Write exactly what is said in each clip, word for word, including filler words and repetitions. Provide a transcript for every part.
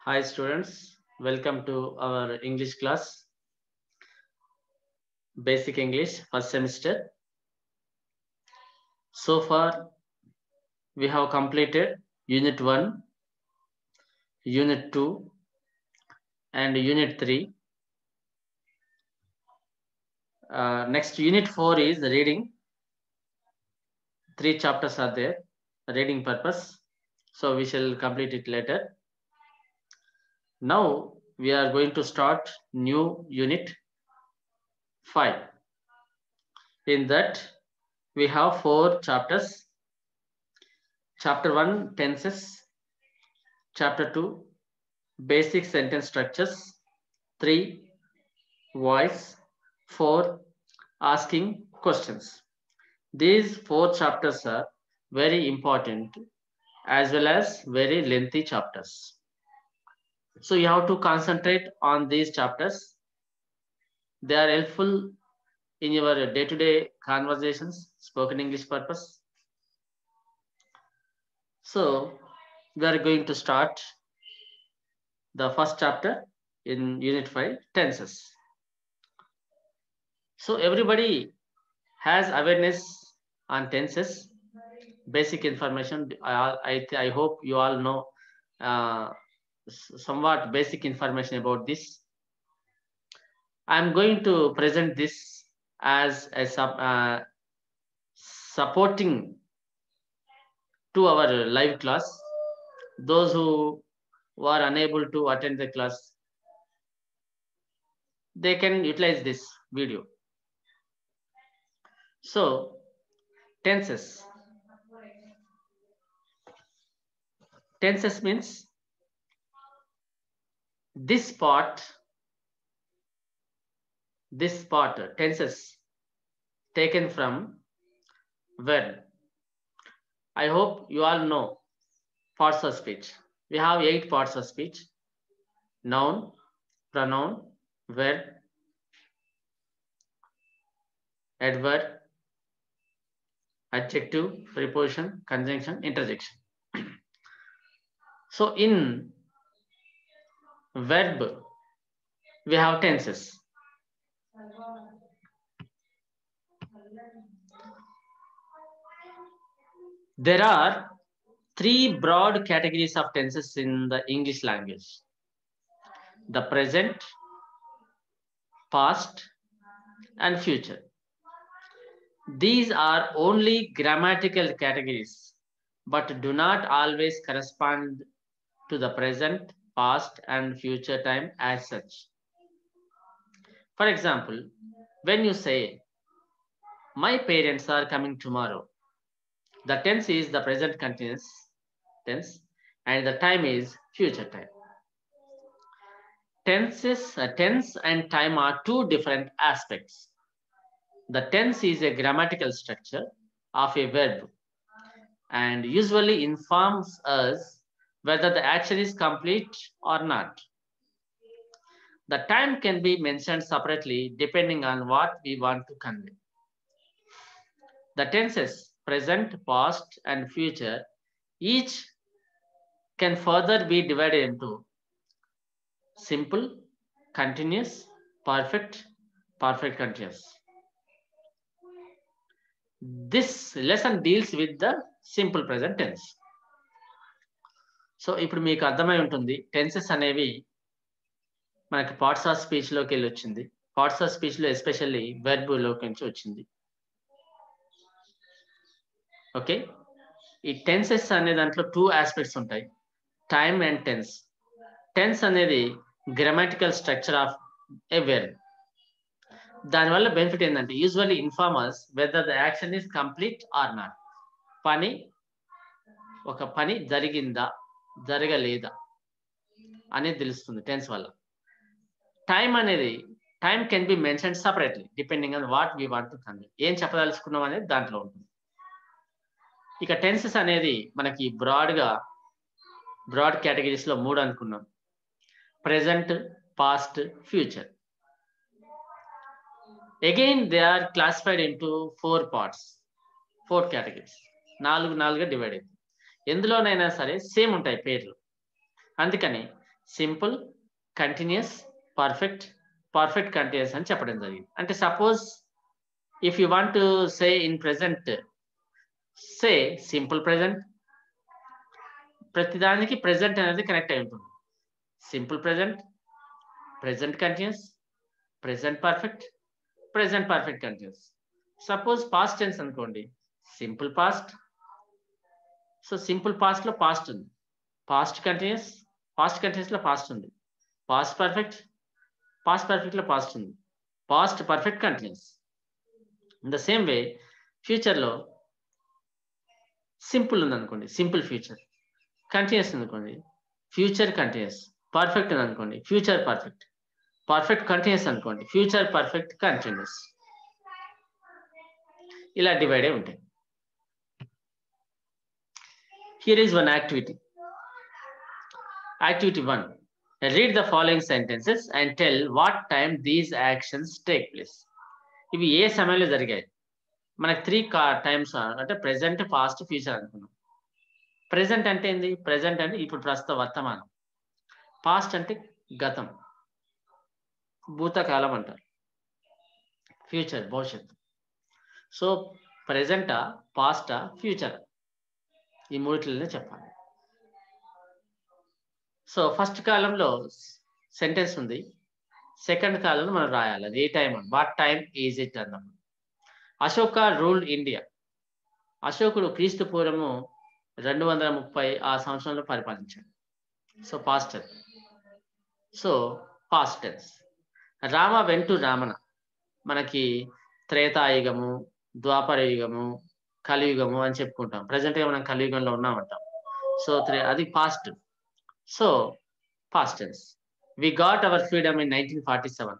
Hi students, welcome to our English class, Basic English first semester. So far we have completed Unit one, Unit two and Unit three. Uh, next Unit four is reading. Three chapters are there, reading purpose. So we shall complete it later. Now we are going to start new Unit five. In that we have four chapters. Chapter one, tenses. Chapter two, basic sentence structures. three, voice. four, asking questions. These four chapters are very important as well as very lengthy chapters. So you have to concentrate on these chapters. They are helpful in your day-to-day conversations, spoken English purpose. So we are going to start the first chapter in Unit five, tenses. So everybody has awareness on tenses, basic information. I, I, I hope you all know uh, somewhat basic information about this. I'm going to present this as a sub, uh, supporting to our live class. Those who were unable to attend the class, they can utilize this video. So, tenses. Tenses means this part, this part, tenses taken from verb. I hope you all know parts of speech. We have eight parts of speech: noun, pronoun, verb, adverb, adjective, preposition, conjunction, interjection. So in verb, we have tenses. There are three broad categories of tenses in the English language: the present, past, and future. These are only grammatical categories, but do not always correspond to the present, past, and future time as such. For example, when you say, my parents are coming tomorrow, the tense is the present continuous tense and the time is future time. Tenses, uh, tense and time are two different aspects. The tense is a grammatical structure of a verb and usually informs us whether the action is complete or not. The time can be mentioned separately depending on what we want to convey. The tenses present, past, and future each can further be divided into simple, continuous, perfect, perfect continuous. This lesson deals with the simple present tense. So ఇప్పుడు మీకు అర్థమై ఉంటుంది tenses అనేవి మనకి parts of speech లోకి వెళ్ళి వచ్చింది. Parts of speech లో ఎస్పెషల్లీ వెర్బ్ లోకి నుంచి వచ్చింది. ఓకే, ఈ టెన్సెస్ అనే దాంట్లో టూ ఆస్పెక్ట్స్ ఉంటాయి, టైమ్ అండ్ టెన్స్. టెన్స్ అనేది grammatical structure of a verb. దానివల్ల బెనిఫిట్ ఏంటంటే usually informs whether the action is complete or not. పని ఒక పని జరిగిందా జరగలేదా అనేది తెలుస్తుంది టెన్స్ వల్ల. టైం అనేది time can be mention separately depending on what we want to convey. ఏం చెప్పదలుచుకున్నాం అనేది దాంట్లో ఉంటుంది. ఇక టెన్సెస్ అనేది మనకి బ్రాడ్గా బ్రాడ్ కేటగిరీస్ లో మూడు అనుకున్నాం: present, past, future. Again they are classified into four parts, four categories. నాలుగు నాలుగుగా డివైడ్ అయింది. ఎందులోనైనా సరే సేమ్ ఉంటాయి పేర్లు, అందుకని simple, continuous, perfect, perfect continuous అని చెప్పడం జరిగింది. అంటే suppose if you want to say in present, say simple present. ప్రతిదానికి ప్రెసెంట్ అనేది కనెక్ట్ అయి ఉంటుంది. Simple present, present continuous, present perfect, present perfect continuous. Suppose past tense అనుకోండి, simple past. So simple past లో పాస్ట్ ఉంది, past continuous, past continuous లో past ఉంది, past perfect, past perfect లో పాస్ట్ ఉంది, past perfect continuous. In the same way future లో simple ఉంది అనుకోండి, సింపుల్ ఫ్యూచర్. కంటిన్యూస్ అనుకోండి, ఫ్యూచర్ కంటిన్యూస్. పర్ఫెక్ట్ ఉంది అనుకోండి, ఫ్యూచర్ పర్ఫెక్ట్. పర్ఫెక్ట్ కంటిన్యూస్ అనుకోండి, ఫ్యూచర్ పర్ఫెక్ట్ కంటిన్యూస్. ఇలా డివైడ్ అయి ఉంటాయి. Here is one activity. Activity one. Read the following sentences and tell what time these actions take place. ఇవి ఏ సమయంలో జరిగాయి? మనకి త్రీ టైమ్స్ అంటే ప్రెసెంట్, పాస్ట్, ఫ్యూచర్ అనుకున్నాం. ప్రెసెంట్ అంటే ఏంది? ప్రెసెంట్ అంటే ఇప్పుడు ప్రస్తుత వర్తమానం. పాస్ట్ అంటే గతం, భూతకాలం అంటారు. ఫ్యూచర్ భవిష్యత్తు. సో ప్రెసెంటా, పాస్టా, ఫ్యూచర్, ఈ మూడిట్లనే చెప్పాలి. సో ఫస్ట్ కాలంలో సెంటెన్స్ ఉంది, సెకండ్ కాలంలో మనం రాయాలి అది ఏ టైం అని. వాట్ టైం ఈజ్ ఇట్ అన్నప్పుడు. Ashoka ruled India. అశోకుడు క్రీస్తు పూర్వము రెండు వందల ముప్పై ఆ సంవత్సరంలో పరిపాలించాడు. So past. So past tense. Rama went రామన. మనకి త్రేతాయుగము, ద్వాపర యుగము, కలియుగము అని చెప్పుకుంటాం. ప్రజెంట్గా మనం కలియుగంలో ఉన్నామంటాం. సో త్రే అది past. So past tense. We got our freedom in nineteen forty-seven.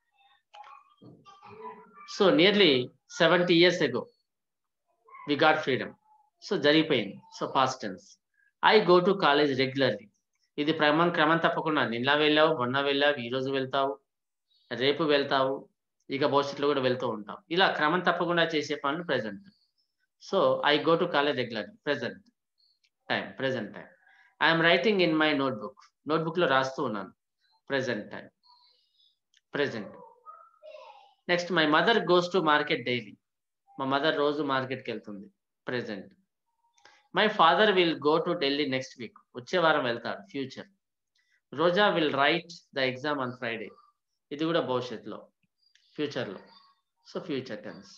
So nearly seventy years ago, we got freedom. So జరిగిపోయింది. So past tense. I go to college regularly. ఇది క్రమం క్రమం తప్పకుండా నిన్న వెళ్ళావు, మొన్న వెళ్ళావు, ఈ రోజు వెళ్తావు, రేపు వెళ్తావు, ఇక భవిష్యత్తులో కూడా వెళ్తూ ఉంటాం. ఇలా క్రమం తప్పకుండా చేసే పనులు present. So I go to college regularly, present time, present time. I'm writing in my notebook. Notebook లో రాస్తూ ఉన్నాను, present time, present. Next my mother goes to market daily. మా మదర్ రోజు మార్కెట్కి వెళ్తుంది, present. My father will go to Delhi next week. వచ్చే వారం వెళ్తాడు, future. Roja will write the exam on Friday. ఇది కూడా భవిష్యత్తులో, ఫ్యూచర్లో. So future tense.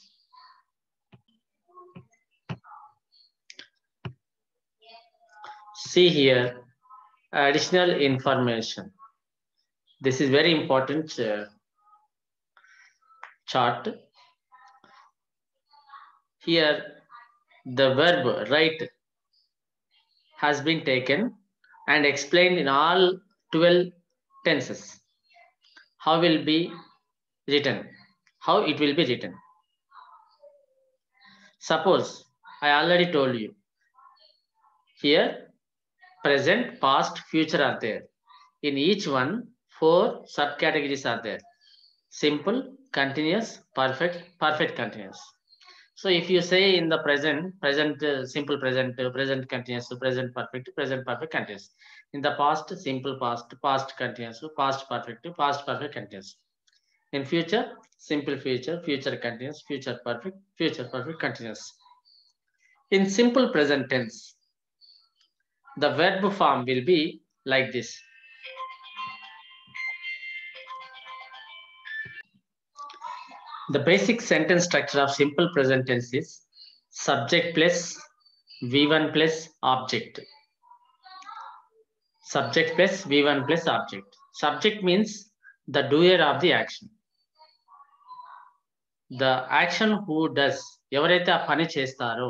See here additional information. This is very important uh, chart. Here the verb write has been taken and explained in all twelve tenses. How will be written? How it will be written? Suppose I already told you. Here present, past, future are there. In each one, four subcategories are there. Simple, continuous, perfect, perfect continuous. So if you say in the present, present uh, simple present, uh, present continuous, present perfect, present perfect continuous. In the past, simple past, past continuous, past perfect, past perfect continuous. In future, simple future, future continuous, future perfect, future perfect continuous. In simple present tense, the verb form will be like this. The basic sentence structure of simple present tense is subject plus V one plus object. Subject plus V one plus object. Subject means the doer of the action. The action who does. ఎవరైతే ఆ పని చేస్తారో,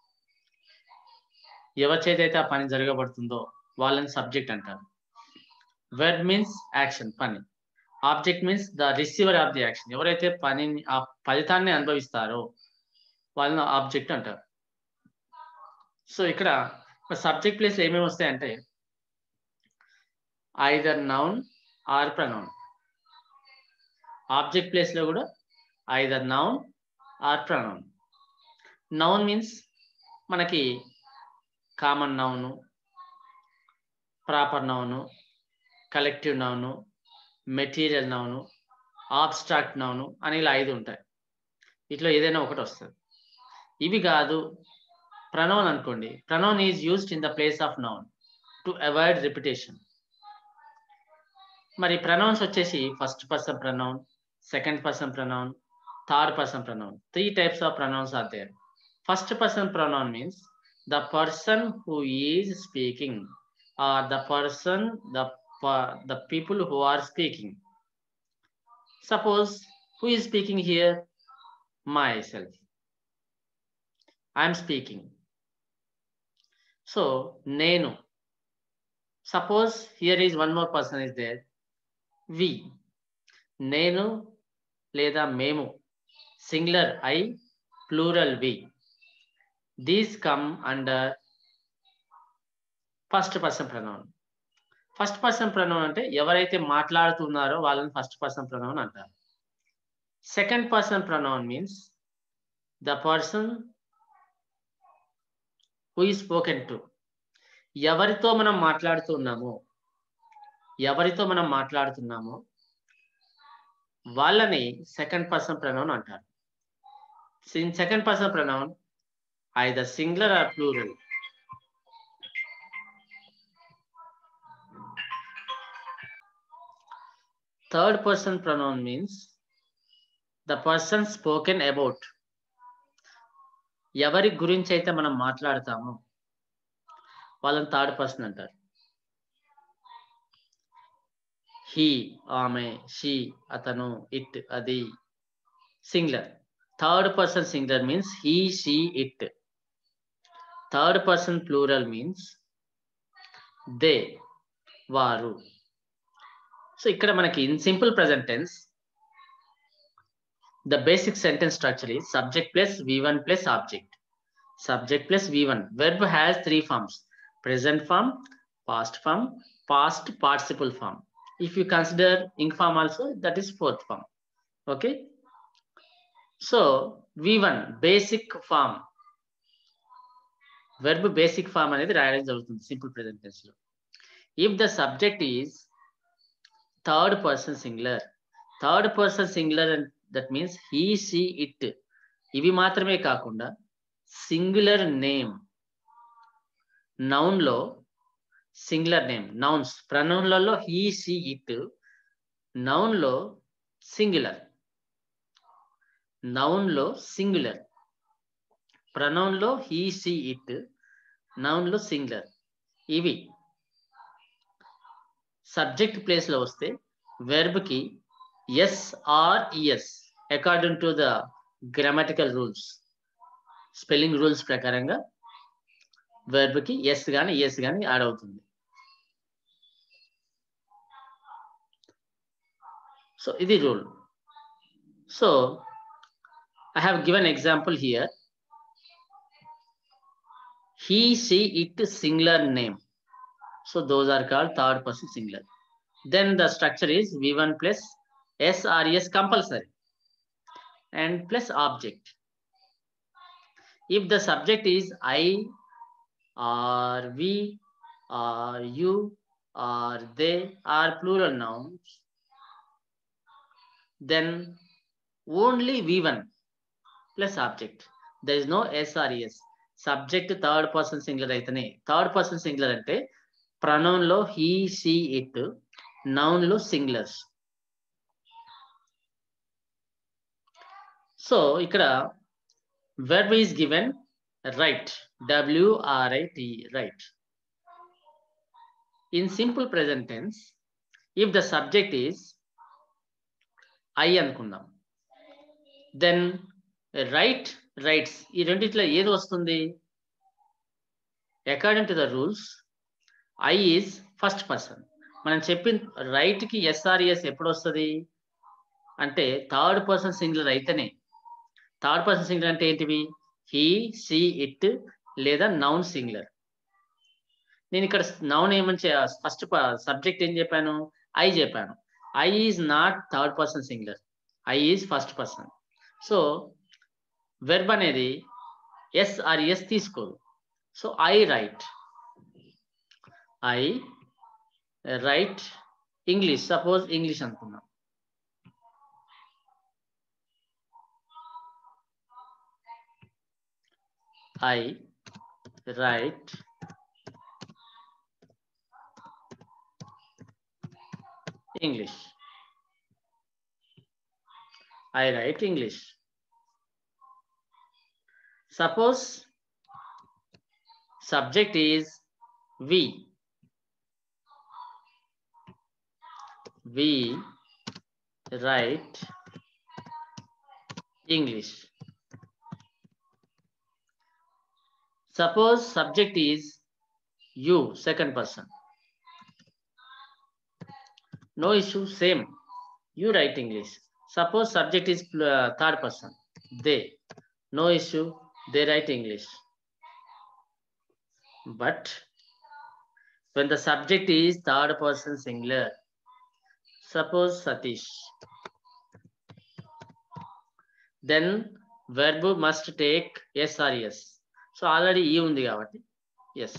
ఎవరి చేతైతే ఆ పని జరగబడుతుందో వాళ్ళని subject అంటారు. Verb means action, పని. Object means the receiver of the action. ఎవరైతే పనిని, ఆ ఫలితాన్ని అనుభవిస్తారో వాళ్ళని ఆబ్జెక్ట్ అంటారు. సో ఇక్కడ సబ్జెక్ట్ ప్లేస్ ఏమేమి వస్తాయంటే either noun or pronoun. Object place లో కూడా either noun or pronoun. Noun means మనకి common noun, proper noun, collective noun, material noun, abstract noun అని ఇలా ఐదు ఉంటాయి. వీటిలో ఏదైనా ఒకటి వస్తుంది. ఇవి కాదు ప్రనౌన్ అనుకోండి. Pronoun is used in the place of noun to avoid repetition. మరి ప్రనౌన్స్ వచ్చేసి first person pronoun, second person pronoun, third person pronoun. Three types of pronouns are there. First person pronoun means the person who is speaking or the person, the the people who are speaking. Suppose who is speaking here? Myself. I am speaking. So nenu. Suppose here is one more person is there. We. Nenu leda memu. Singular I, plural we. These come under first person pronoun. First person pronoun అంటే ఎవరైతే మాట్లాడుతున్నారో వాళ్ళని first person pronoun అంటారు. Second person pronoun means the person who is spoken to. ఎవరితో మనం మాట్లాడుతున్నామో ఎవరితో మనం మాట్లాడుతున్నామో వాళ్ళని సెకండ్ పర్సన్ ప్రొనౌన్ అంటారు. In second person pronoun either singular or plural. Third person pronoun means the person spoken about. ఎవరి గురించి అయితే మనం మాట్లాడతామో వాళ్ళని థర్డ్ పర్సన్ అంటారు. హీ, ఆమె, షీ, అతను, ఇట్, అది singular. Third person singular means he, she, it. Third person plural means they, వారు. సో ఇక్కడ మనకి in simple present tense the basic sentence structure is subject plus V one plus object. Subject plus V one. Verb has three forms: present form, past form, past participle form. If you consider ing form also, that is fourth form. Okay, so V one basic form, verb basic form అనేది రాయడం జరుగుతుంది simple present tense లో. If the subject is third person singular, third person singular that means he, she, it. ఇవి మాత్రమే కాకుండా singular name, noun లో singular name, nouns ప్రనౌన్లలో he, she, it, noun లో సింగులర్, నౌన్ లో సింగులర్, ప్రనౌన్ లో he, she, it, noun లో singular. ఇవి సబ్జెక్ట్ ప్లేస్ లో వస్తే వెర్బ్ కి yes or ES according to the grammatical rules, spelling rules ప్రకారంగా వెర్బ్ కి ఎస్ గాని ఈఎస్ గాని యాడ్ అవుతుంది. సో ఇది rule. So I have given example here. He, she, it, singular name. So those are called third person singular. Then the structure is V one plus S or S compulsory and plus object. If the subject is I or we or you or they or plural nouns, then only V one plus object. There is no S or S. Subject third person singular అయితేనే. Third person singular అంటే pronoun లో he, she, it, noun లో singulars. So ఇక్కడ verb is given write, W R I T, write. In simple present tense if the subject is I అనుకుందాం, then write, writes, ఈ రెండిట్లో ఏది వస్తుంది? According to the rules I is first person. మనం చెప్పిన write కి ఎస్ఆర్ఎస్ ఎప్పుడు వస్తుంది అంటే థర్డ్ పర్సన్ సింగులర్ అయితేనే. థర్డ్ పర్సన్ సింగులర్ అంటే ఏంటివి? హీ, షీ, ఇట్ లేదా నౌన్ సింగులర్. నేను ఇక్కడ నౌన్ ఏమని ఫస్ట్ సబ్జెక్ట్ ఏం చెప్పాను? ఐ చెప్పాను. I is not third person singular, I is first person. So verb అనేది ఎస్ ఆర్ ఎస్ తీసుకోదు. So I write, I write English, suppose English అనుకున్నాం. I write English. I write English. Suppose subject is we. We write English. Suppose subject is you, second person. No issue, same. You write English. Suppose subject is uh, third person. They. No issue, they write English. But when the subject is third person singular, suppose Satish, then verb must take yes or yes. So already E undi kabatti yes.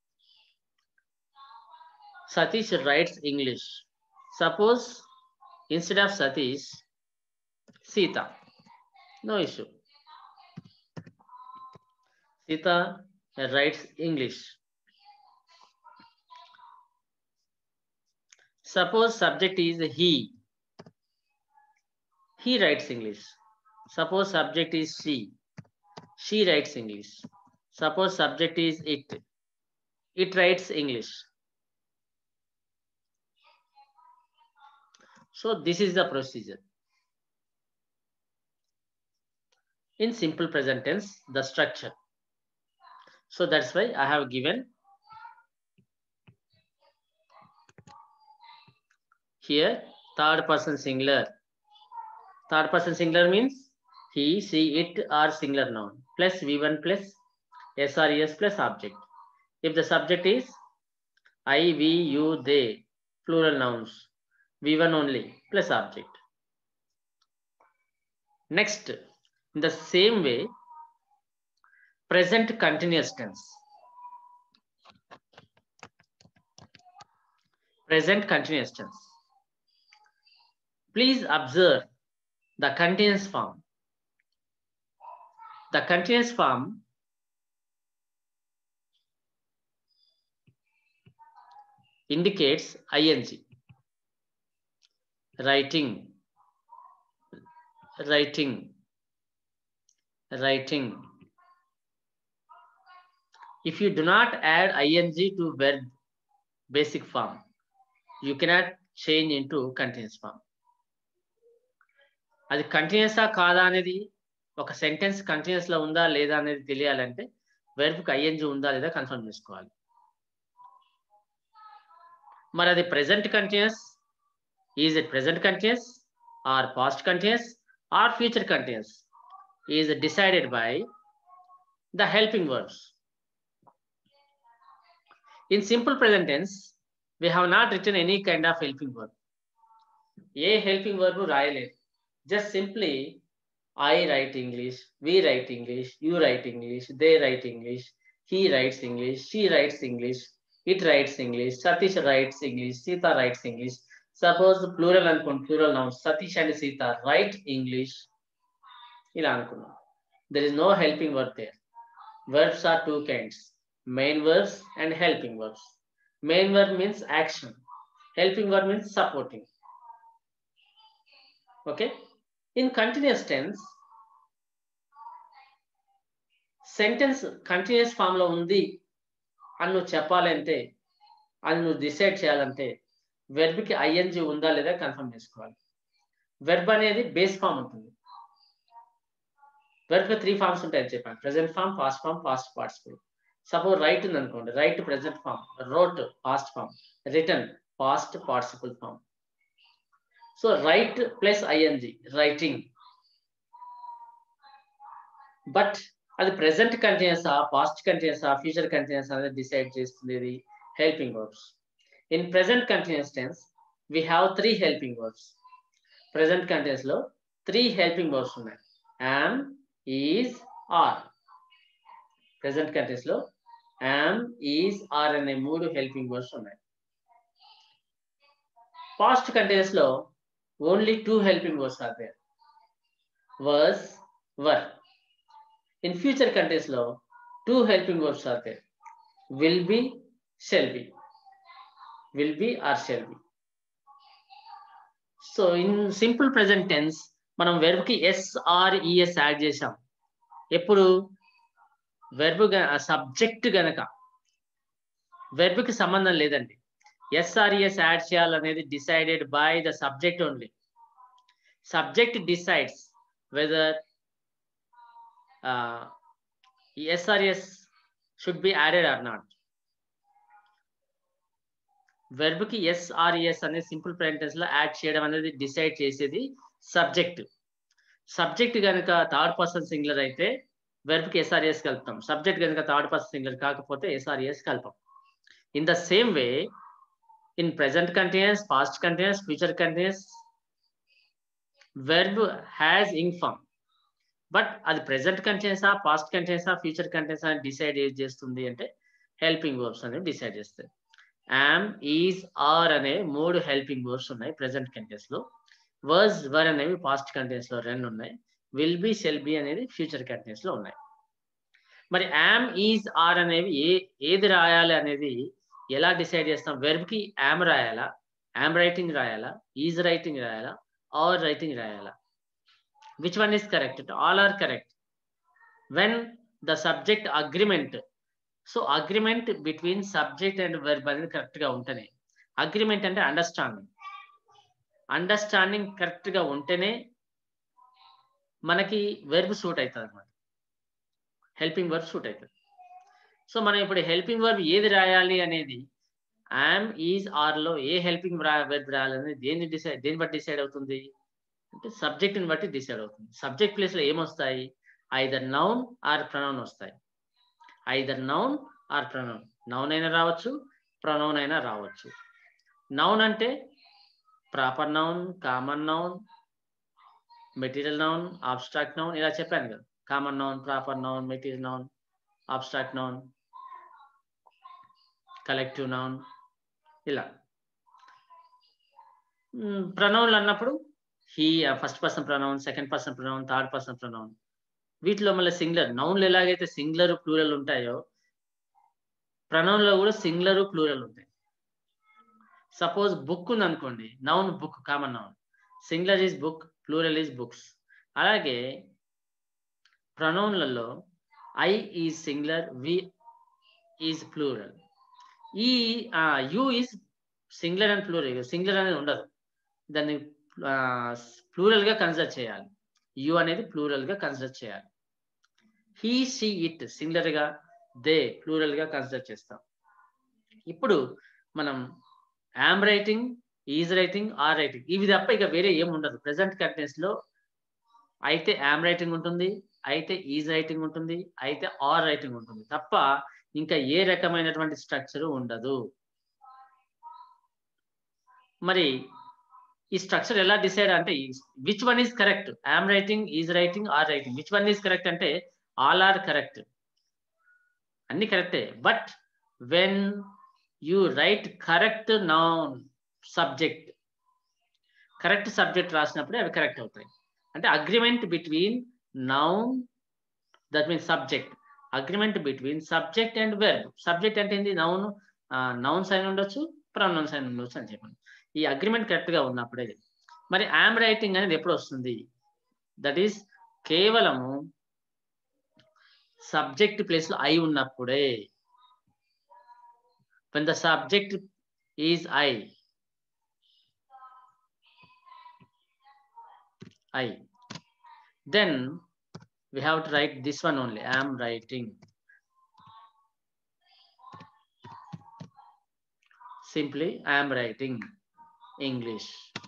Satish writes English. Suppose instead of Satish, Sita. No issue. Sita writes English. Suppose subject is he. He writes English. Suppose subject is she. She writes English. Suppose subject is it. It writes English. So this is the procedure. In simple present tense, the structure. So that's why I have given here third person singular. Third person singular means he, she, it are singular noun plus V one plus S or S plus object. If the subject is I, we, you, they, plural nouns, V one only plus object. Next, in the same way, present continuous tense. Present continuous tense. Please observe the continuous form. The continuous form indicates ing. Writing, writing, writing. If you do not add ing to verb basic form, you cannot change into continuous form. అది కంటిన్యూసా కాదా అనేది ఒక sentence continuous లో ఉందా లేదా అనేది తెలియాలంటే verb కి ఐఎన్జి ఉందా లేదా కన్ఫర్మ్ చేసుకోవాలి. మరి అది present continuous, is it present continuous or past continuous or future continuous is decided by the helping verbs. In simple present tense we have not written any kind of helping verb. ఏ helping verb రాయలేదు. Just simply I write English, we write English, you write English, they write English, he writes English, she writes English, it writes English, Satish writes English, Sita writes English. Suppose plural అనుకోండి, plural nouns Satish and Sita write English. ఇలా అనుకున్నాం. There is no helping verb there. Verbs are two kinds, main verbs and helping verbs. Main verb means action. Helping verb means supporting. Okay. In continuous tense, sentence continuous form లో ఉంది అని నువ్వు చెప్పాలంటే, అని నువ్వు decide చేయాలంటే verb కి ING ఉందా లేదా కన్ఫర్మ్ చేసుకోవాలి. వెర్బ్ అనేది బేస్ ఫామ్ ఉంటుంది. వెర్బ్ కి త్రీ ఫార్మ్స్ ఉంటాయని చెప్పాను, present form, past form, past participle. Suppose write ఉంది అనుకోండి, write present form, wrote past form, written past participle form. So write plus I N G writing. But అది present కంటిన్యూసా, past కంటిన్యూసా, future continuous అనేది decide చేస్తుంది ఇది helping verbs. In present continuous tense we have three helping verbs. Present continuous లో three helping verbs ఉన్నాయి, am, is, are. Present continuous లో am, is, are అనే మూడు హెల్పింగ్ వర్బ్స్ ఉన్నాయి. Past continuous లో only two helping verbs are there. Was, were. In future continuous లో two helping verbs are there. Will be, shall be. Will be or shall be. So in simple present tense మనం verb కి yes or ES add చేసాం. ఎప్పుడు verb subject గనక verb కి సంబంధం లేదండి. S or ES add చేయాలనేది decided by the subject only. Subject decides whether S or ES should be added or not. Verb కి ఎస్ఆర్ఈఎస్ అనేది సింపుల్ ప్రెజెంట్ టెన్స్ లో యాడ్ చేయడం అనేది డిసైడ్ చేసేది సబ్జెక్ట్. సబ్జెక్ట్ కనుక థర్డ్ పర్సన్ సింగులర్ అయితే వెర్బ్ కి ఎస్ఆర్ఈఎస్ కలుపుతాం. సబ్జెక్ట్ కనుక థర్డ్ పర్సన్ సింగులర్ కాకపోతే ఎస్ఆర్ఈఎస్ కలపం. In the same way in present continuous, past continuous, future continuous, verb has ing form. But అది present continuous ఆ past continuous ఆ future continuous అని డిసైడ్ ఏది చేస్తుంది అంటే హెల్పింగ్ వర్బ్స్ అనేవి డిసైడ్ చేస్తాయి. am, is, are అనే మూడు హెల్పింగ్ వర్బ్స్ ఉన్నాయి present continuous లో. was, were అనేవి past continuous లో రెండు ఉన్నాయి. will be, shall be అనేది future continuous లో ఉన్నాయి. మరి am, is, are అనేవి ఏ ఏది రాయాలి అనేది ఎలా డిసైడ్ చేస్తాం? వెర్బ్ కి యామ్ రాయాలా, యామ్ రైటింగ్ రాయాలా, ఈజ్ రైటింగ్ రాయాలా, ఆర్ రైటింగ్ రాయాలా? Which one is correct? All are correct when the subject agreement. So agreement between subject and verb అనేది కరెక్ట్ గా ఉంటేనే. అగ్రిమెంట్ అంటే అండర్స్టాండింగ్. అండర్స్టాండింగ్ కరెక్ట్ గా ఉంటేనే మనకి వెర్బ్ సూట్ అవుతుంది అనమాట. హెల్పింగ్ వర్బ్ సూట్ అవుతుంది. సో మనం ఇప్పుడు హెల్పింగ్ వర్బ్ ఏది రాయాలి అనేది యామ్, ఈజ్, ఆర్ లో ఏ హెల్పింగ్ వెర్బ్ రాయాలనేది దేన్ని డిసైడ్ దేన్ని బట్టి డిసైడ్ అవుతుంది అంటే సబ్జెక్ట్ ని బట్టి డిసైడ్ అవుతుంది. సబ్జెక్ట్ ప్లేస్ లో ఏమొస్తాయి? ఐదర్ నౌన్ ఆర్ ప్రొనౌన్ వస్తాయి. Either noun or pronoun. Noun అయినా రావచ్చు, ప్రొనౌన్ అయినా రావచ్చు. నౌన్ అంటే proper noun, common noun, material noun, abstract noun ఇలా చెప్పాను కదా. Common noun, proper noun, material noun, abstract noun, collective noun ఇలా. ప్రొనౌన్లు అన్నప్పుడు he first person pronoun, second person pronoun, third person pronoun. వీటిలో మళ్ళీ సింగులర్. నౌన్లు ఎలాగైతే సింగులర్ ప్లూరల్ ఉంటాయో ప్రొనౌన్ లో కూడా సింగులర్ ప్లూరల్ ఉంటాయి. సపోజ్ బుక్ ఉంది అనుకోండి, noun book common noun, singular is book, plural is books. అలాగే ప్రొనౌన్లలో I is singular, we is plural. ఈ you is singular and plural. Singular అనేది ఉండదు, దాన్ని ప్లూరల్ గా కన్సిడర్ చేయాలి. యు అనేది ప్లూరల్ గా కన్సిడర్ చేయాలి. హీ, షీ, ఇట్ సింగులర్ గా, దే ప్లూరల్ గా కన్సిడర్ చేస్తాం. ఇప్పుడు మనం am writing, is writing, are writing ఇవి తప్ప ఇక వేరే ఏం ఉండదు. ప్రెసెంట్ కంటెన్స్ లో అయితే యామ్ రైటింగ్ ఉంటుంది, అయితే ఈజ్ రైటింగ్ ఉంటుంది, అయితే ఆర్ రైటింగ్ ఉంటుంది తప్ప ఇంకా ఏ రకమైనటువంటి స్ట్రక్చర్ ఉండదు. మరి ఈ స్ట్రక్చర్ ఎలా డిసైడ్ అంటే which one is correct? Am writing, is writing, are writing which one is correct అంటే ఆల్ ఆర్ కరెక్ట్. అన్ని కరెక్టే. But when you write correct noun subject, correct subject రాసినప్పుడే అవి కరెక్ట్ అవుతాయి. అంటే agreement between noun, that means subject, agreement between subject and verb. Subject అంటే ఏంటి? Noun, noun sign ఉండొచ్చు, ప్రొనౌన్ సైన్ ఉండొచ్చు అని చెప్పండి. ఈ అగ్రిమెంట్ కరెక్ట్ గా ఉన్నప్పుడే. మరి యామ్ రైటింగ్ అనేది ఎప్పుడు వస్తుంది? దట్ ఈస్ కేవలము సబ్జెక్ట్ ప్లేస్ లో ఐ ఉన్నప్పుడే. when the subject is I, I, then we have to write this one only. I am writing. Simply, I am writing English.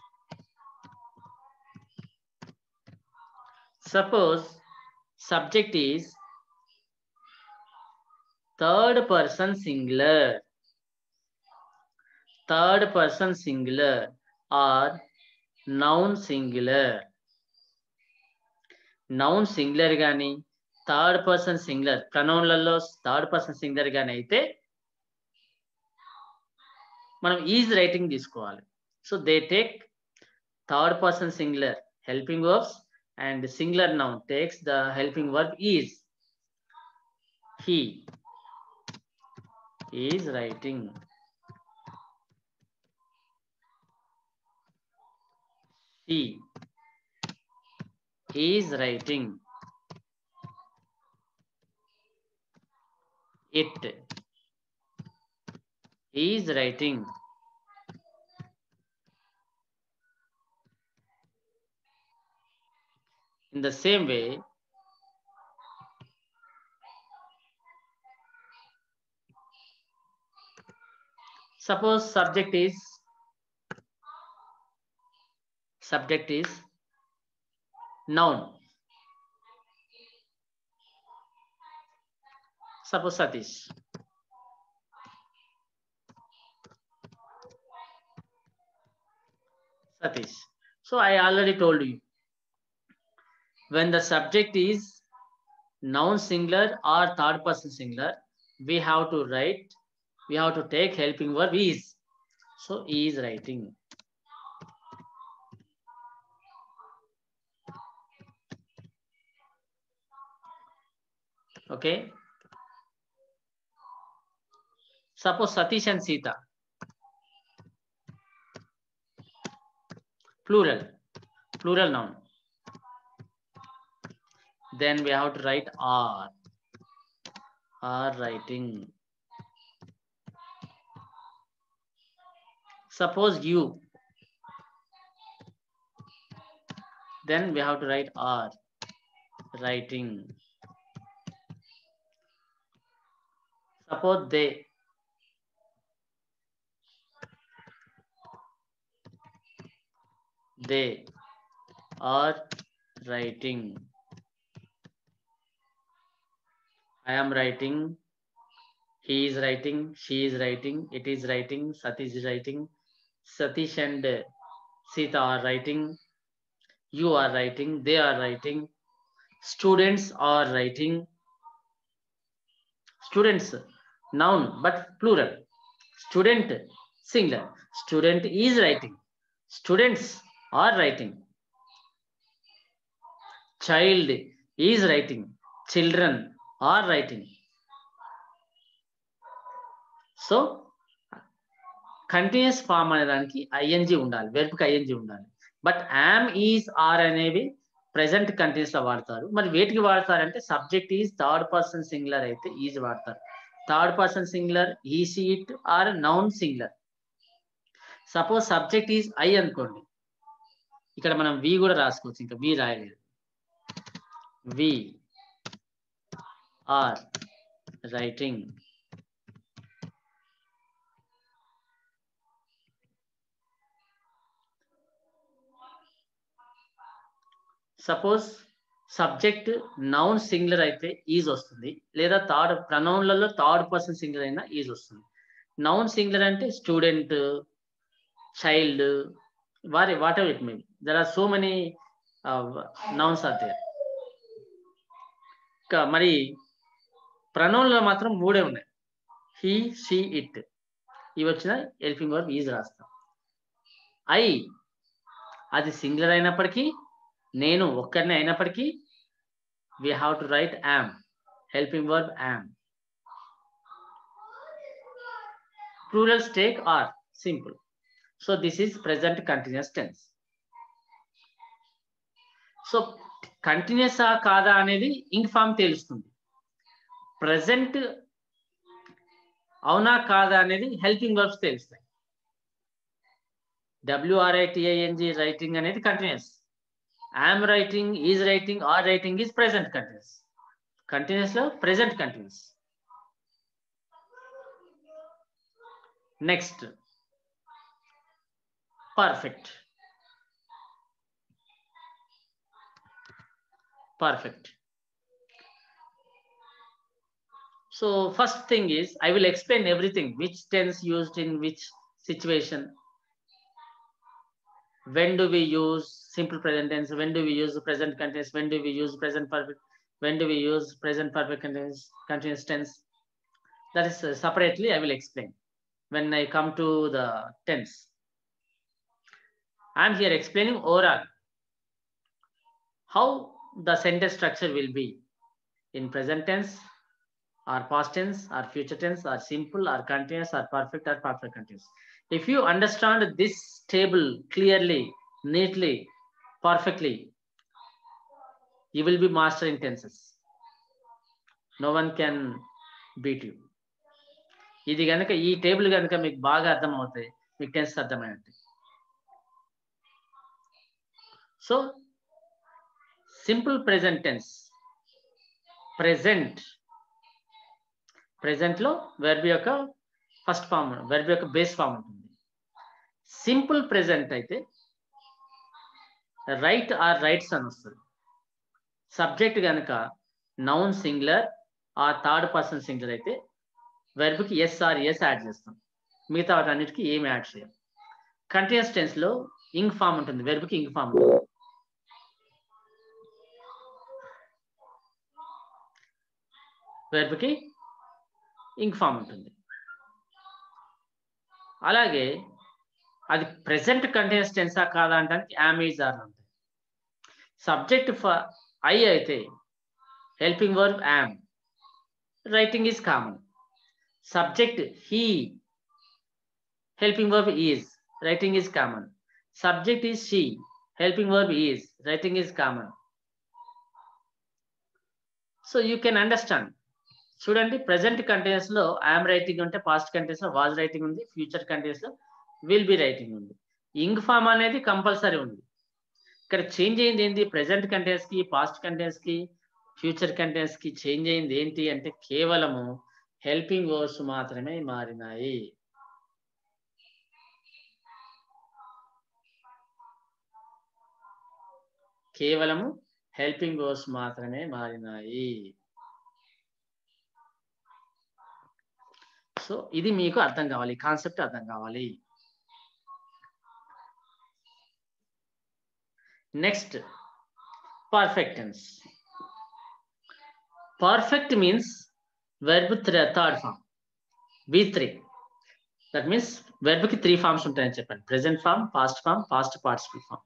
Suppose subject is third person singular, third person singular or noun singular. Noun singular గాని third person singular, ప్రొనౌన్లలో third person singular గాని అయితే మనం is writing తీసుకోవాలి. So they take third person singular helping verbs, and singular noun takes the helping verb is. He is writing. She is writing. It is writing. In the same way, suppose subject is subject is noun. Suppose Satish. Satish. So I already told you, when the subject is noun singular or third person singular, we have to write, we have to take helping verb is. So is writing. Okay. Suppose Satish and Sita. Plural. Plural noun. Then we have to write are. Are writing. Suppose you. Then we have to write are. Writing. Suppose they. They are writing. I am writing. He is writing. She is writing. It is writing. Satish is writing. Satish and Sita are writing. You are writing. They are writing. Students are writing. Students, noun, but plural. Student, singular. Student is writing. Students are writing. Child is writing. Children are writing. So, continuous form అనే దానికి ING ఉండాలి, వెర్బ్కి ING ఉండాలి. But am is are అనేవి present continuous లో వాడతారు. మరి వేటికి వాడతారంటే subject is third person singular అయితే ఈజ్ వాడతారు. Third person singular he she it or noun singular. Suppose subject is I అనుకోండి, ఇక్కడ మనం వి కూడా రాసుకోవచ్చు, ఇంకా వి రాయలేదు. We are writing. Suppose subject noun singular అయితే ఈజ్ వస్తుంది, లేదా థర్డ్ ప్రనౌన్లలో థర్డ్ పర్సన్ సింగులర్ అయినా ఈజ్ వస్తుంది. నౌన్ సింగులర్ అంటే స్టూడెంట్, చైల్డ్, వారి whatever it may be, there are so many nouns are there. ఇంకా మరి ప్రనౌన్లో మాత్రం మూడే ఉన్నాయి, హీ, షీ, ఇట్. ఇవి వచ్చిన హెల్పింగ్ వర్బ్ ఈజ్ రాస్తాం. ఐ అది సింగులర్ అయినప్పటికీ, నేను ఒక్కరినే అయినప్పటికీ, we have to write am, helping verb am. Plurals take are, simple. So this is present continuous tense. So continuous ఆ కాదా అనేది ఇంక్ ఫామ్ తెలుస్తుంది. ప్రెసెంట్ అవునా కాదా అనేది హెల్పింగ్ వర్బ్స్ తెలుస్తాయి. డబ్ల్యూఆర్ఐటిఐఎన్జి రైటింగ్ అనేది continuous. am writing, is writing, are writing is present continuous. Continuous lo present continuous. Next, perfect. Perfect. So first thing is, I will explain everything, which tense used in which situation. When do we use simple present tense? When do we use present continuous? When do we use present perfect? When do we use present perfect continuous, continuous tense? That is uh, separately I will explain when I come to the tense. I am here explaining overall how the sentence structure will be in present tense or past tense or future tense or simple or continuous or perfect or perfect continuous. If you understand this table clearly, neatly, perfectly, you will be master in tenses. No one can beat you. ఇది కనుక ఈ table కనుక మీకు బాగా అర్థం అవుతాయి, మీకు tense అర్థమైనట్టు. So simple present tense, present present లో వెర్బ్ యొక్క ఫస్ట్ ఫామ్, వెర్బ్ యొక్క బేస్ ఫామ్ ఉంటుంది. సింపుల్ ప్రెజెంట్ అయితే రైట్ ఆర్ రైట్స్ అని వస్తుంది. సబ్జెక్ట్ కనుక noun singular or third person singular అయితే వెర్బ్కి ఎస్ ఆర్ ఎస్ యాడ్ చేస్తాం, మిగతా వాటన్నిటికీ ఏమి యాడ్ చేయం. కంటిన్యూస్ టెన్స్ లో ఇంగ్ ఫామ్ ఉంటుంది, వెర్బ్కి ఇంగ్ ఫామ్ ఉంటుంది. వెర్బ్కి ఇంగ్ ఫామ్ ఉంటుంది. అలాగే అది ప్రెసెంట్ కంటిన్యూస్ టెన్సా కాదా అంటే యామ్ ఈజ్ ఆర్ ఉంటుంది. సబ్జెక్ట్ ఫర్ ఐ అయితే helping verb am, writing is common. Subject he, helping verb is, writing is common. Subject is she, helping verb is, writing is common. So you can understand. చూడండి, present continuous లో I'm writing ఉంటే past continuous లో was writing ఉంది, future continuous లో will be writing ఉంది. Ing form అనేది compulsory ఉంది. ఇక్కడ చేంజ్ అయింది ఏంటి? ప్రెసెంట్ కంటిన్యూస్ కి, పాస్ట్ కంటిన్యూస్ కి, ఫ్యూచర్ కంటిన్యూస్ కి చేంజ్ అయింది ఏంటి అంటే కేవలము హెల్పింగ్ వర్బ్స్ మాత్రమే మారినాయి. కేవలము హెల్పింగ్ వర్బ్స్ మాత్రమే మారినాయి. సో ఇది మీకు అర్థం కావాలి, కాన్సెప్ట్ అర్థం కావాలి. Next perfect tense. Perfect means verb third form, V three. That means verb ki three forms ఉంటాయని చెప్పండి. Present form, past form, past participle form.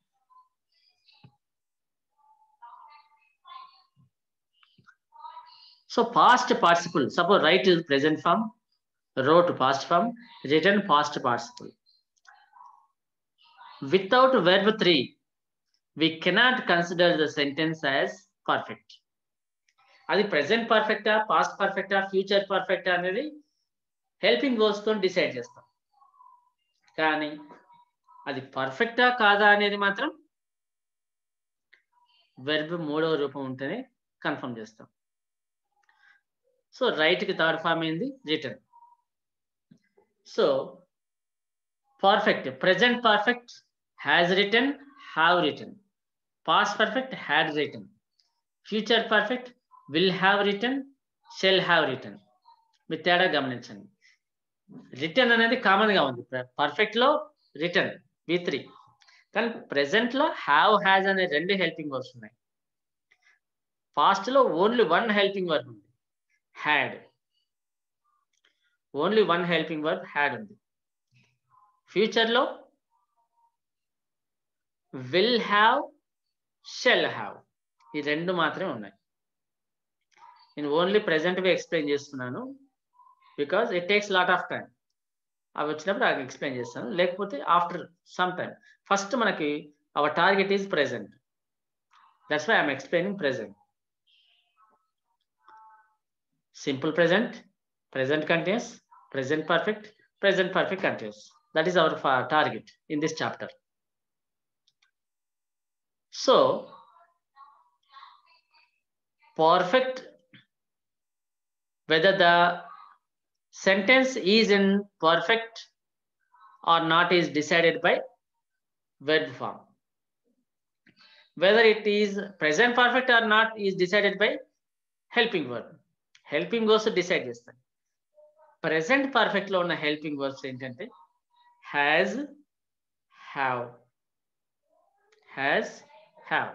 So past participle, suppose write is present form, wrote past form, written past participle. Without verb three, we cannot consider the sentence as perfect. అది present పర్ఫెక్టా, past పర్ఫెక్టా, future పర్ఫెక్టా అనేది helping verbs తో decide చేస్తాం. కానీ అది పర్ఫెక్టా కాదా అనేది మాత్రం వెర్బ్ మూడవ రూపం ఉంటేనే కన్ఫర్మ్ చేస్తాం. సో రైట్ కి థర్డ్ ఫామ్ ఏంది? Written. So perfect, present perfect has written, have written. Past perfect had written. Future perfect will have written, shall have written. మీరు తేడా గమనించండి. రిటర్న్ అనేది కామన్ గా ఉంది పర్ఫెక్ట్ లో, రిటర్న్ వి త్రీ. కానీ ప్రెసెంట్ లో హ్యావ్, హ్యాజ్ అనే రెండు హెల్పింగ్ వర్బ్స్ ఉన్నాయి. పాస్ట్ లో ఓన్లీ వన్ హెల్పింగ్ వర్బ్ ఉంది, had. Only one helping verb had ఉంది. ఫ్యూచర్ లో విల్ హ్యావ్, షెల్ హ్యావ్, ఈ రెండు మాత్రమే ఉన్నాయి. నేను ఓన్లీ ప్రెసెంట్ గా ఎక్స్ప్లెయిన్ చేస్తున్నాను, because it takes lot of time. అవి వచ్చినప్పుడు అది ఎక్స్ప్లెయిన్ చేస్తాను, లేకపోతే ఆఫ్టర్ సమ్ టైమ్. ఫస్ట్ మనకి our target is present, that's why I'm explaining present. Simple present, present continuous, present perfect, present perfect continuous. That is our target in this chapter. So perfect, whether the sentence is in perfect or not is decided by verb form. Whether it is present perfect or not is decided by helping verb. Helping verbs decide చేస్తాయి. Present perfect లో ఉన్న helping verbs ఏంటంటే has, have, has, have.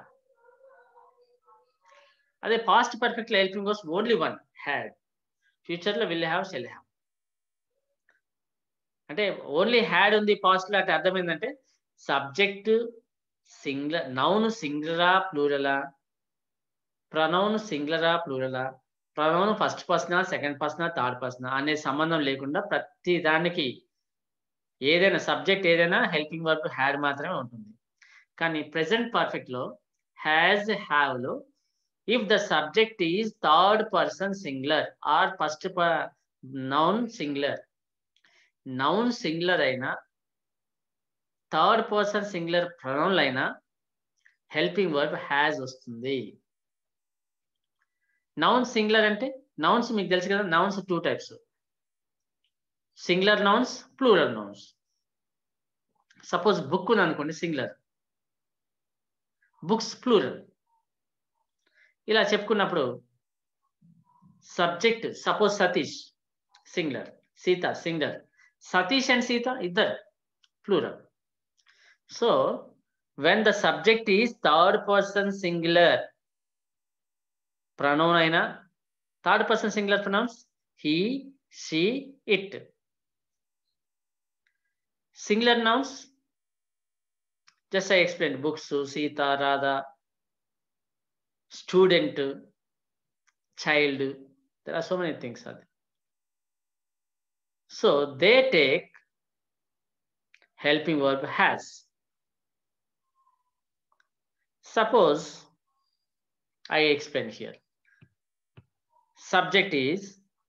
అదే past perfect లో helping verbs only one, had. Future లో will have, shall have. అంటే only had ఉంది past లో అంటే అర్థమైందంటే subject singular, noun singular plural, pronoun singular plural, pronoun first person, second person, third person అనే సంబంధం లేకుండా ప్రతి దానికి ఏదైనా సబ్జెక్ట్ ఏదైనా హెల్పింగ్ వర్బ్ హ్యాడ్ మాత్రమే ఉంటుంది. కానీ ప్రెజెంట్ పర్ఫెక్ట్ లో హ్యాజ్ హ్యావ్ లో if the subject is third person singular or first noun singular, noun singular అయినా థర్డ్ పర్సన్ సింగులర్ ప్రొనౌన్ అయినా హెల్పింగ్ వర్బ్ హ్యాజ్ వస్తుంది. నౌన్ సింగులర్ అంటే నౌన్స్ మీకు తెలుసు కదా, nouns two types, singular nouns, plural nouns. Suppose book ఉంది అనుకోండి singular, books plural. ఇలా చెప్పుకున్నప్పుడు subject suppose Satish singular, Sita singular, Satish and Sita ఇద్దరు plural. So when the subject is third person singular pronoun అయినా, third person singular pronouns he, she, it. Singular nouns just I explained, books, Sita, Radha, student, child. There are so many things are there. So they take helping verb has. Suppose I explain here. Subject is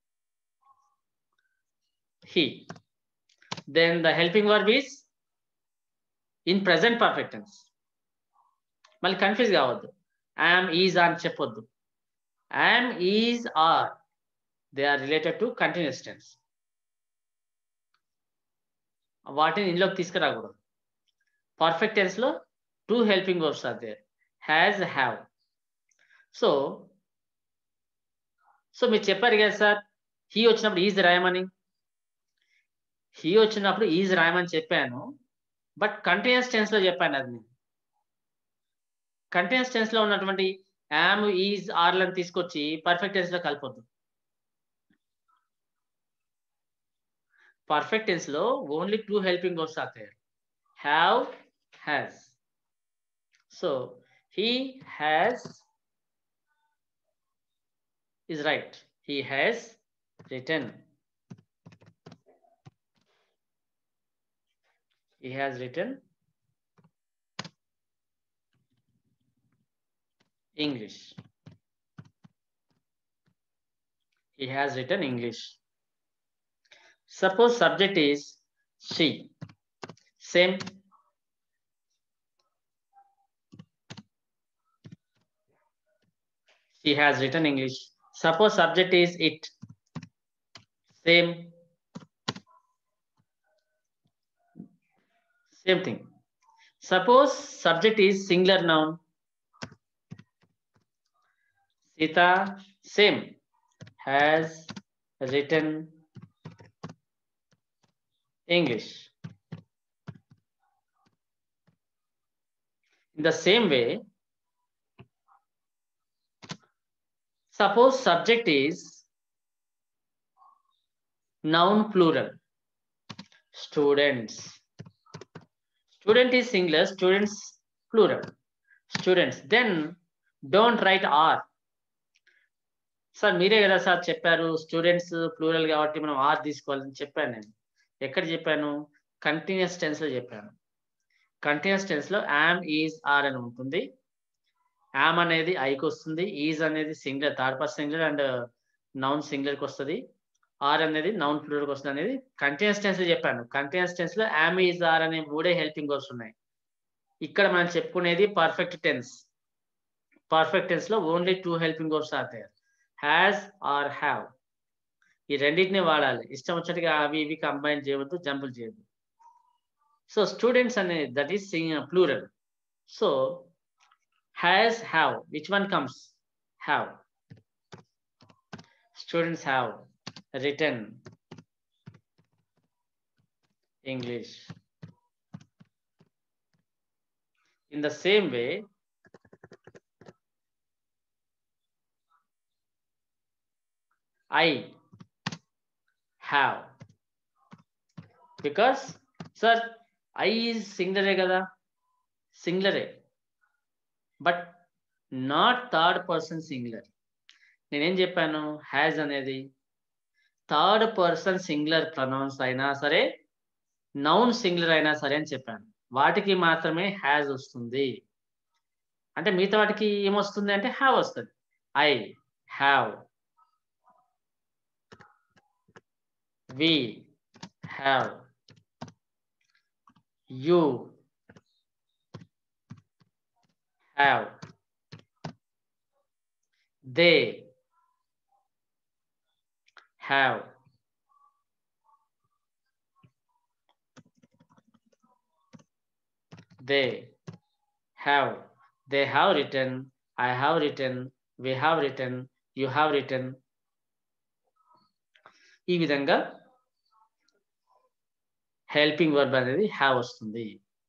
he. Then the helping verb is in present perfect tense. మళ్ళీ confuse కావద్దు. am, is అని చెప్పొద్దు. am, is, are they are related to continuous tense. వాటిని ఇందులోకి తీసుకురాకూడదు. Perfect tense లో two helping verbs are there, has, have. So so మీరు చెప్పారు కదా సార్ హీ వచ్చినప్పుడు ఈజ్ రాయమని, హీ వచ్చినప్పుడు ఈజ్ రాయమని చెప్పాను, బట్ కంటిన్యూస్ టెన్స్ లో చెప్పాను. అది నేను కంటిన్యూస్ టెన్స్ లో ఉన్నటువంటి యామ్, ఈజ్, ఆర్లను తీసుకొచ్చి పర్ఫెక్ట్ టెన్స్ లో కలపొద్దు. పర్ఫెక్ట్ టెన్స్ లో only two helping verbs are there, have, has. So he has is right, he has written, he has written English, he has written English. Suppose subject is she, same, she has written English. Suppose subject is it, same, same thing. Suppose subject is singular noun, Sita, same, has written English. In the same way, suppose subject is noun plural, students, student is singular, students plural, students, then don't write are. Sir మీరే కదా sir చెప్పారు students plural కాబట్టి మనం are తీసుకోవాలని చెప్పాను. నేను ఎక్కడ చెప్పాను? కంటిన్యూస్ టెన్స్ లో చెప్పాను. కంటిన్యూస్ టెన్స్ లో యామ్, ఈజ్, ఆర్ అని ఉంటుంది. యామ్ అనేది ఐకి వస్తుంది, ఈజ్ అనేది singular third person singular and noun singular కి వస్తుంది, ఆర్ అనేది నౌన్ ప్లూరల్ కి వస్తుంది అనేది కంటిన్యూస్ టెన్స్ లో చెప్పాను. కంటిన్యూస్ టెన్స్ లో యామ్, ఈజ్, ఆర్ అనే మూడే హెల్పింగ్ వర్బ్స్ ఉన్నాయి. ఇక్కడ మనం చెప్పుకునేది పర్ఫెక్ట్ టెన్స్. పర్ఫెక్ట్ టెన్స్ లో only two helping verbs are there, has or have. ఈ రెండింటిని వాడాలి. ఇష్టం వచ్చినట్టుగా అవి ఇవి కంబైన్ చేయవద్దు, జంపులు చేయవద్దు. సో స్టూడెంట్స్ అనేది that is plural. So has, have, which one comes? Have. Students have written English. In the same way, I have. Because, sir, I is సింగులరే కదా, సింగులరే, but not third person singular. నేనేం చెప్పాను, has అనేది third person singular pronounce అయినా సరే, noun singular అయినా సరే అని చెప్పాను. వాటికి మాత్రమే హ్యాజ్ వస్తుంది. అంటే మిగతా వాటికి ఏమొస్తుంది అంటే హ్యావ్ వస్తుంది. I have, we have, you have, they have, they have, they have written, I have written, we have written, you have written. ఈ విధంగా హెల్పింగ్ వర్బ్ అనేది హ్యావ్ వస్తుంది.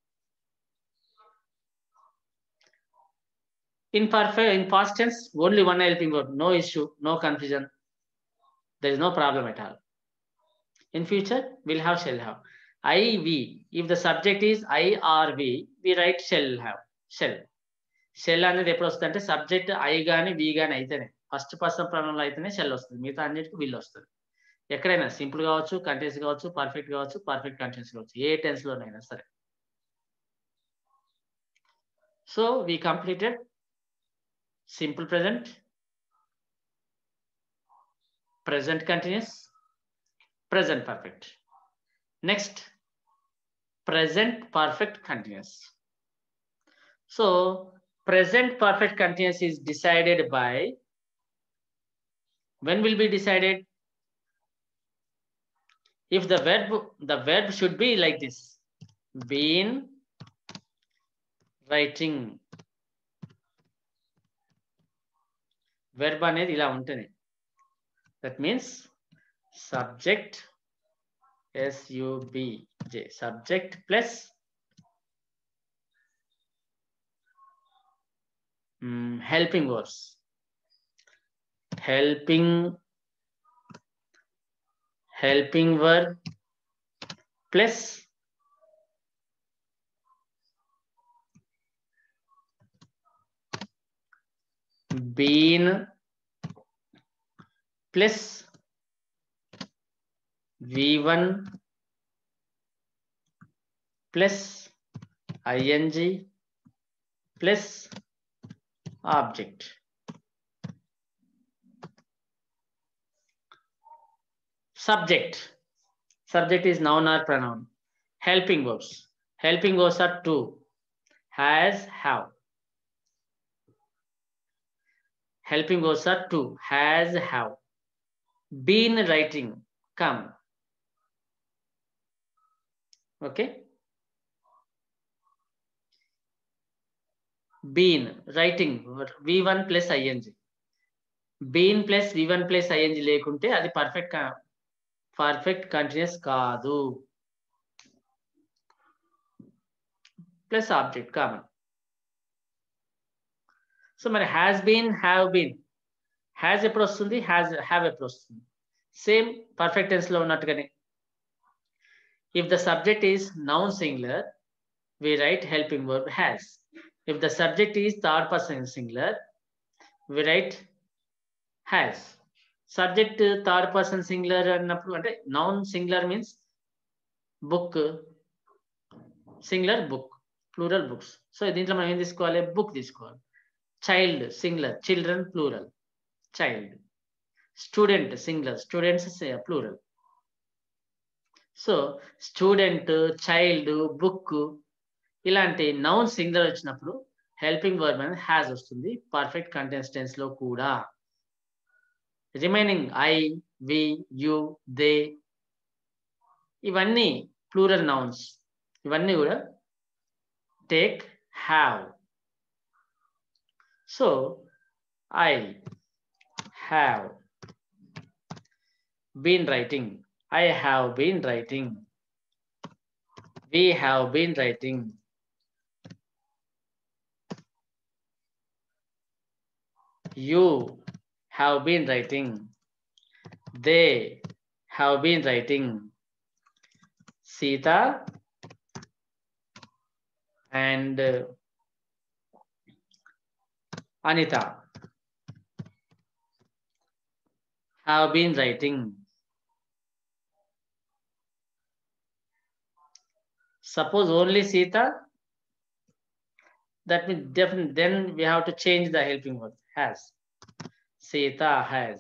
In perfect, in past tense only one helping verb, no issue, no confusion, there is no problem at all. In future we'll have shall have. I, we, if the subject is I or we, we write shall have, shall. Shall అనేది ఎప్పుడు వస్తుంది అంటే subject I గాని we గాని అయితేనే, first person pronoun అయితేనే shall వస్తుంది, మిగతా అన్నిటికీ విల్ వస్తుంది. ఎక్కడైనా సింపుల్ కావచ్చు, కంటిన్యూస్ కావచ్చు, పర్ఫెక్ట్ కావచ్చు, పర్ఫెక్ట్ కంటిన్యూస్ కావచ్చు, ఏ టెన్స్ లోనైనా సరే. So we completed simple present, present continuous, present perfect. Next present perfect continuous. So present perfect continuous is decided by, when will be decided, if the verb, the verb should be like this, been writing. verb అనేది ఇలా ఉంటుంది. that means subject, S U B J, subject plus um, helping verbs, helping helping verb plus been plus V one plus ing plus object. Subject, subject is noun or pronoun. Helping verbs, helping verbs are two, has, have. Helping verbs are two, has, have. Been writing, come. Okay, been writing, V one plus ing. been plus V one plus ing లేకుంటే అది perfect perfect continuous కాదు. Plus object common. So మరి has been, have been, has ఎప్పుడు వస్తుంది, has have ఎప్పుడు వస్తుంది, same perfect tense లో ఉన్నట్టుగానే. If the subject is noun singular, we write helping verb has. If the subject is third person singular, we write has. Subject third person singular అన్నప్పుడు అంటే noun singular means book, singular book, plural books. So దీంట్లో మనం ఏం తీసుకోవాలి, book తీసుకోవాలి. Child singular, children plural, child. Student singular, students plural. So student, child, book ఇలాంటి noun singular వచ్చినప్పుడు helping verb అనేది హ్యాస్ వస్తుంది పర్ఫెక్ట్ కంటిన్యూస్ టెన్స్ లో కూడా. Remaining I, we, you, they ఇవన్నీ ప్లూరల్ నౌన్స్, ఇవన్నీ కూడా take have. So I have been writing, I have been writing, we have been writing, you have been writing, they have been writing, Sita and uh, Anita have been writing. Suppose only Sita, that means definitely then we have to change the helping word. Has. Sita has.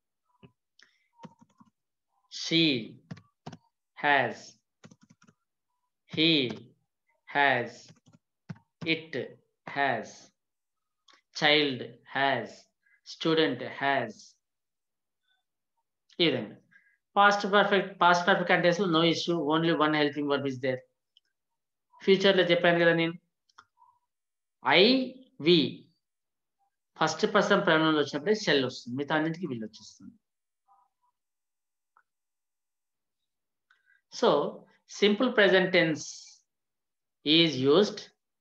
She has. He has. It has. Child has. Student has. Even past perfect, past perfect context no issue, only one helping verb is there. Future lo cheppanu kada nenu I we first person pronoun వచ్చినప్పుడే shall వస్తుంది, మిగతా అన్నింటికి will వచ్చేస్తుంది. So simple present tense is used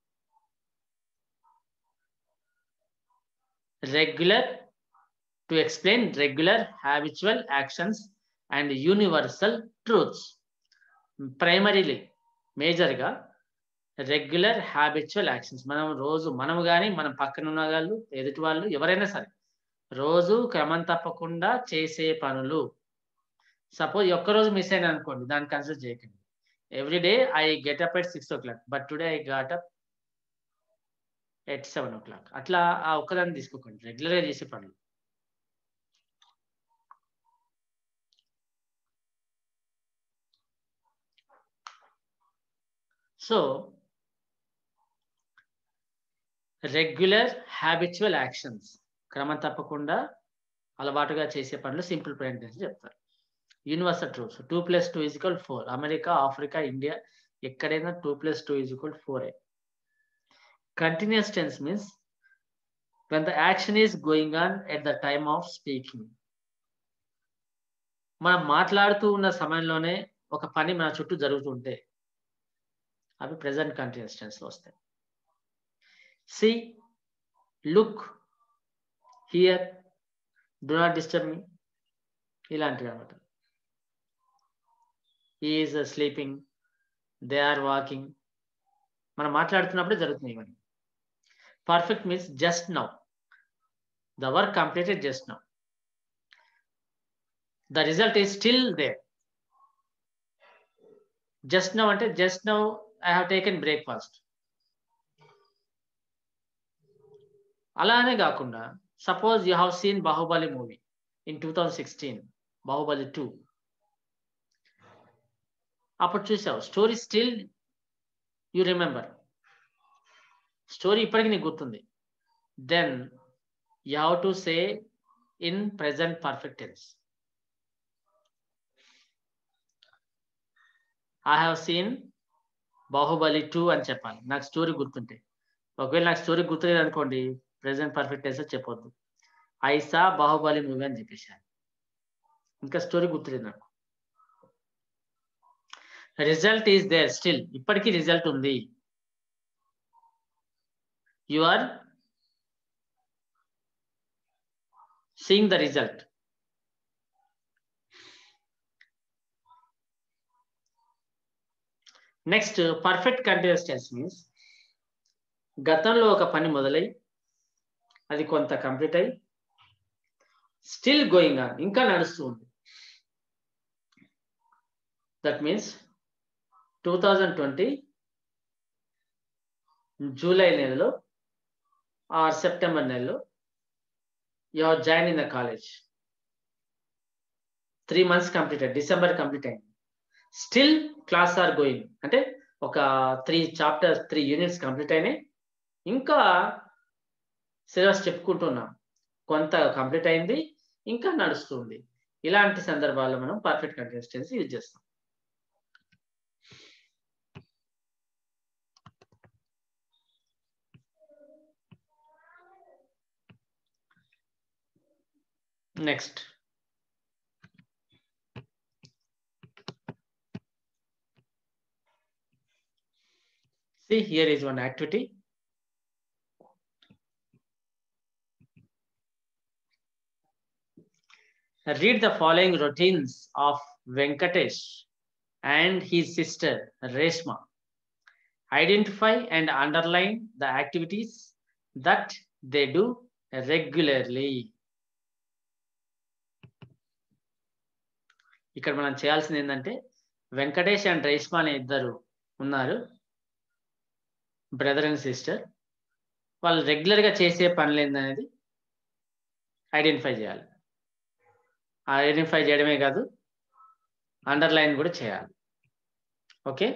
regular to explain regular habitual actions and universal truths. Primarily మేజర్గా regular habitual actions, మనం రోజు మనము కానీ మన పక్కన ఉన్న వాళ్ళు ఎదుటి వాళ్ళు ఎవరైనా సరే రోజు క్రమం తప్పకుండా చేసే పనులు. సపోజ్ ఒక్కరోజు మిస్ అయినా అనుకోండి, దాన్ని కన్సిడర్ చేయకండి. Every day I get up at six o'clock but today I got up at seven o'clock. అట్లా ఆ ఒక్కదాన్ని తీసుకోకండి, రెగ్యులర్గా చేసే పనులు. సో రెగ్యులర్ హ్యాబిచువల్ యాక్షన్స్, క్రమం తప్పకుండా అలవాటుగా చేసే పనులు సింపుల్ ప్రెజెంట్ టెన్స్ చెప్తారు. Universal truths, two plus two is equal four. America, Africa, India ఎక్కడైనా two plus two is equal four. Continuous tense means when the action is going on at the time of speaking. మనం మాట్లాడుతూ ఉన్న సమయంలోనే ఒక పని మన చుట్టూ జరుగుతుంటే అవి ప్రెజెంట్ కంటిన్యూస్ టెన్స్ లో వస్తాయి. See, look, hear, do not disturb me, ఇలాంటివి అన్నమాట. He is sleeping, they are walking, మనం మాట్లాడుతున్నప్పుడే జరుగుతున్నాయి ఇవన్నీ. Perfect means just now, the work completed just now, the result is still there. Just now అంటే just now I have taken breakfast. అలానే కాకుండా suppose you have seen Baahubali movie in two thousand sixteen, Baahubali two. అప్పుడు చూసావు, story still you remember, story ఇప్పటికీ నీకు గుర్తుంది. Then you have to say in present perfect tense, I have seen Baahubali two అని చెప్పాలి, నాకు స్టోరీ గుర్తుంటే. ఒకవేళ నాకు స్టోరీ గుర్తులేదు అనుకోండి, ప్రెజెంట్ పర్ఫెక్ట్ టెన్స్ చెప్పొద్దు, ఐ సా బాహుబలి మూవీ అని చెప్పేసాను, ఇంకా స్టోరీ గుర్తులేదు నాకు. రిజల్ట్ ఈస్ దేర్ స్టిల్, ఇప్పటికీ రిజల్ట్ ఉంది. You are seeing the result. Next perfect continuous tense means గతంలో ఒక పని మొదలై అది కొంత కంప్లీట్ అయి స్టిల్ గోయింగ్ ఆన్, ఇంకా నడుస్తూ ఉంది. That means two thousand twenty July నెలలో ఆర్ సెప్టెంబర్ నెలలో you have join in the college, three months completed, December complete అయింది. స్టిల్ క్లాస్ ఆర్ గోయింగ్ అంటే ఒక three chapters three units complete అయినాయి, ఇంకా సిలబస్ చెప్పుకుంటున్నాం, కొంత కంప్లీట్ అయింది, ఇంకా నడుస్తుంది. ఇలాంటి సందర్భాల్లో మనం పర్ఫెక్ట్ కంటిన్యూస్ టెన్స్ యూజ్ చేస్తాం. Next see, here is one activity. Read the following routines of Venkatesh and his sister Reshma. Identify and underline the activities that they do regularly. ఇక్కడ మనం చేయాల్సింది ఏంటంటే వెంకటేష్ అండ్ రేష్మా అనే ఇద్దరు ఉన్నారు, బ్రదర్ అండ్ సిస్టర్. వాళ్ళు రెగ్యులర్గా చేసే పనులు ఏందనేది ఐడెంటిఫై చేయాలి. ఐడెంటిఫై చేయడమే కాదు, అండర్లైన్ కూడా చేయాలి. Okay,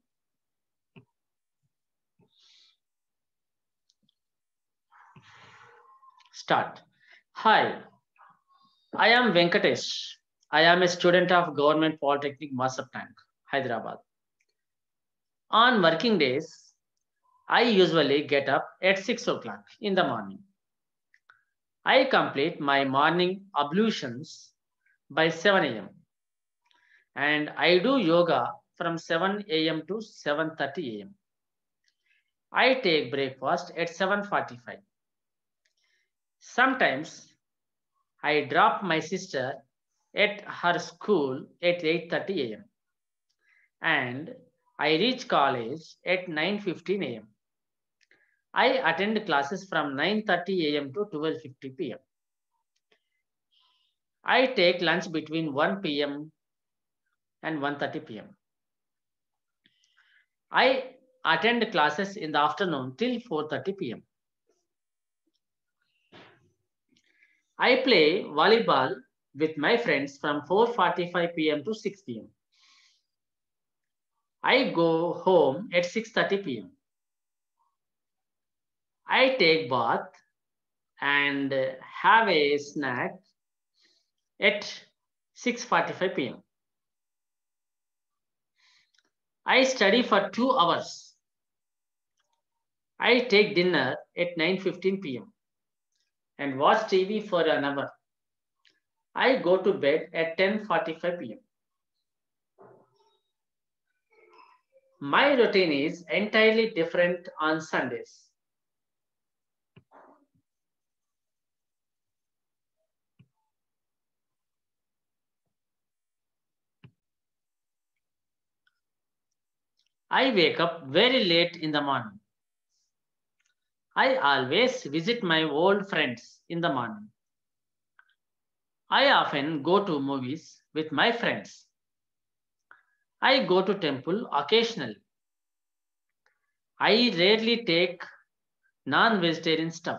start. Hi, I am Venkatesh. I am a student of Government Polytechnic Masaptank, Hyderabad. On working days, I usually get up at six o'clock in the morning. I complete my morning ablutions by seven a m and I do yoga from seven a m to seven thirty a m I take breakfast at seven forty-five. Sometimes I drop my sister at her school at eight thirty a m and I reach college at nine fifteen a m I attend classes from nine thirty a m to twelve fifty p m I take lunch between one p m and one thirty p m I attend classes in the afternoon till four thirty p m I play volleyball with my friends from four forty-five p m to six p m I go home at six thirty p m I take bath and have a snack at six forty-five p m I study for two hours. I take dinner at nine fifteen p m and watch T V for an hour. I go to bed at ten forty-five p m My routine is entirely different on Sundays. I wake up very late in the morning. I always visit my old friends in the morning. I often go to movies with my friends. I go to temple occasionally. I rarely take non-vegetarian stuff.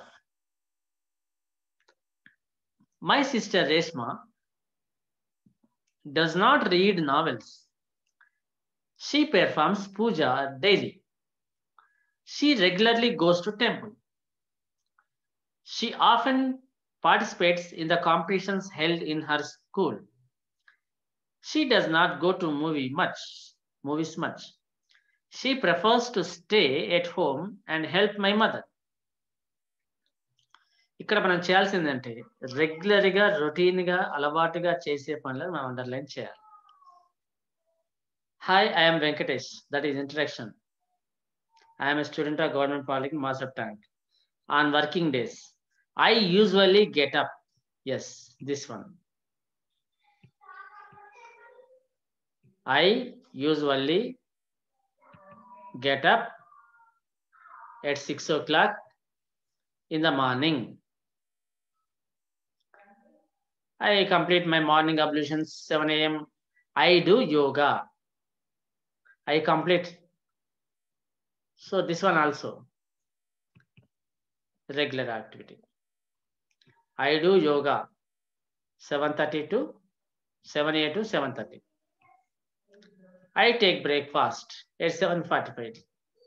My sister Reshma does not read novels. She performs puja daily. She regularly goes to temple. She often participates in the competitions held in her school. She does not go to movie much, movies much. She prefers to stay at home and help my mother. ఇక్కడ మనం చేయాల్సిందంటే రెగ్యులర్గా రొటీన్గా అలవాటుగా చేసే పనులను మనం underline చేయాలి. Hi, I am Venkatesh. That is introduction. I am a student of Government Polytechnic Masaptank. On working days, I usually get up. Yes, this one. I usually get up at six o'clock in the morning. I complete my morning ablutions seven a m I do yoga. I complete. So this one also regular activity. I do yoga seven thirty to seven a m to seven thirty. I take breakfast at seven forty-five.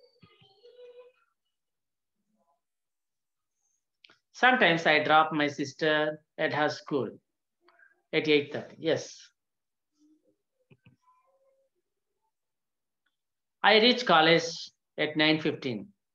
Sometimes I drop my sister at her school at eight thirty. Yes. I reach college at nine fifteen.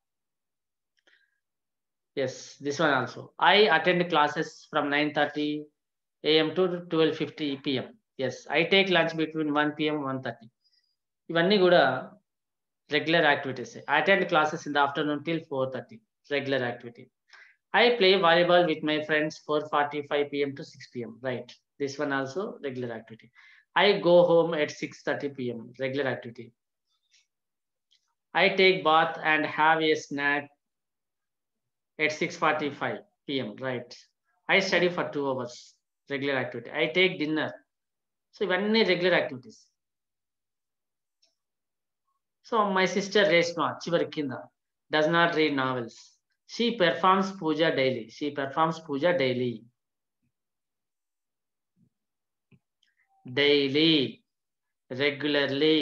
Yes, this one also. I attend classes from nine thirty a m to twelve fifty p m Yes, I take lunch between one p m and one thirty. ఇవన్నీ కూడా regular activities. I attend classes in the afternoon till four thirty. Regular activity. I play volleyball with my friends four forty-five p m to six p m Right. This one also regular activity. I go home at six thirty p m Regular activity. I take bath and have a snack at six forty-five p m Right. I study for two hours. Regular activity. I take dinner. So ఇవన్నీ regular activities. So my sister Reshma చివరి కింద does not read novels. She performs puja daily. She performs puja daily. Daily. Regularly.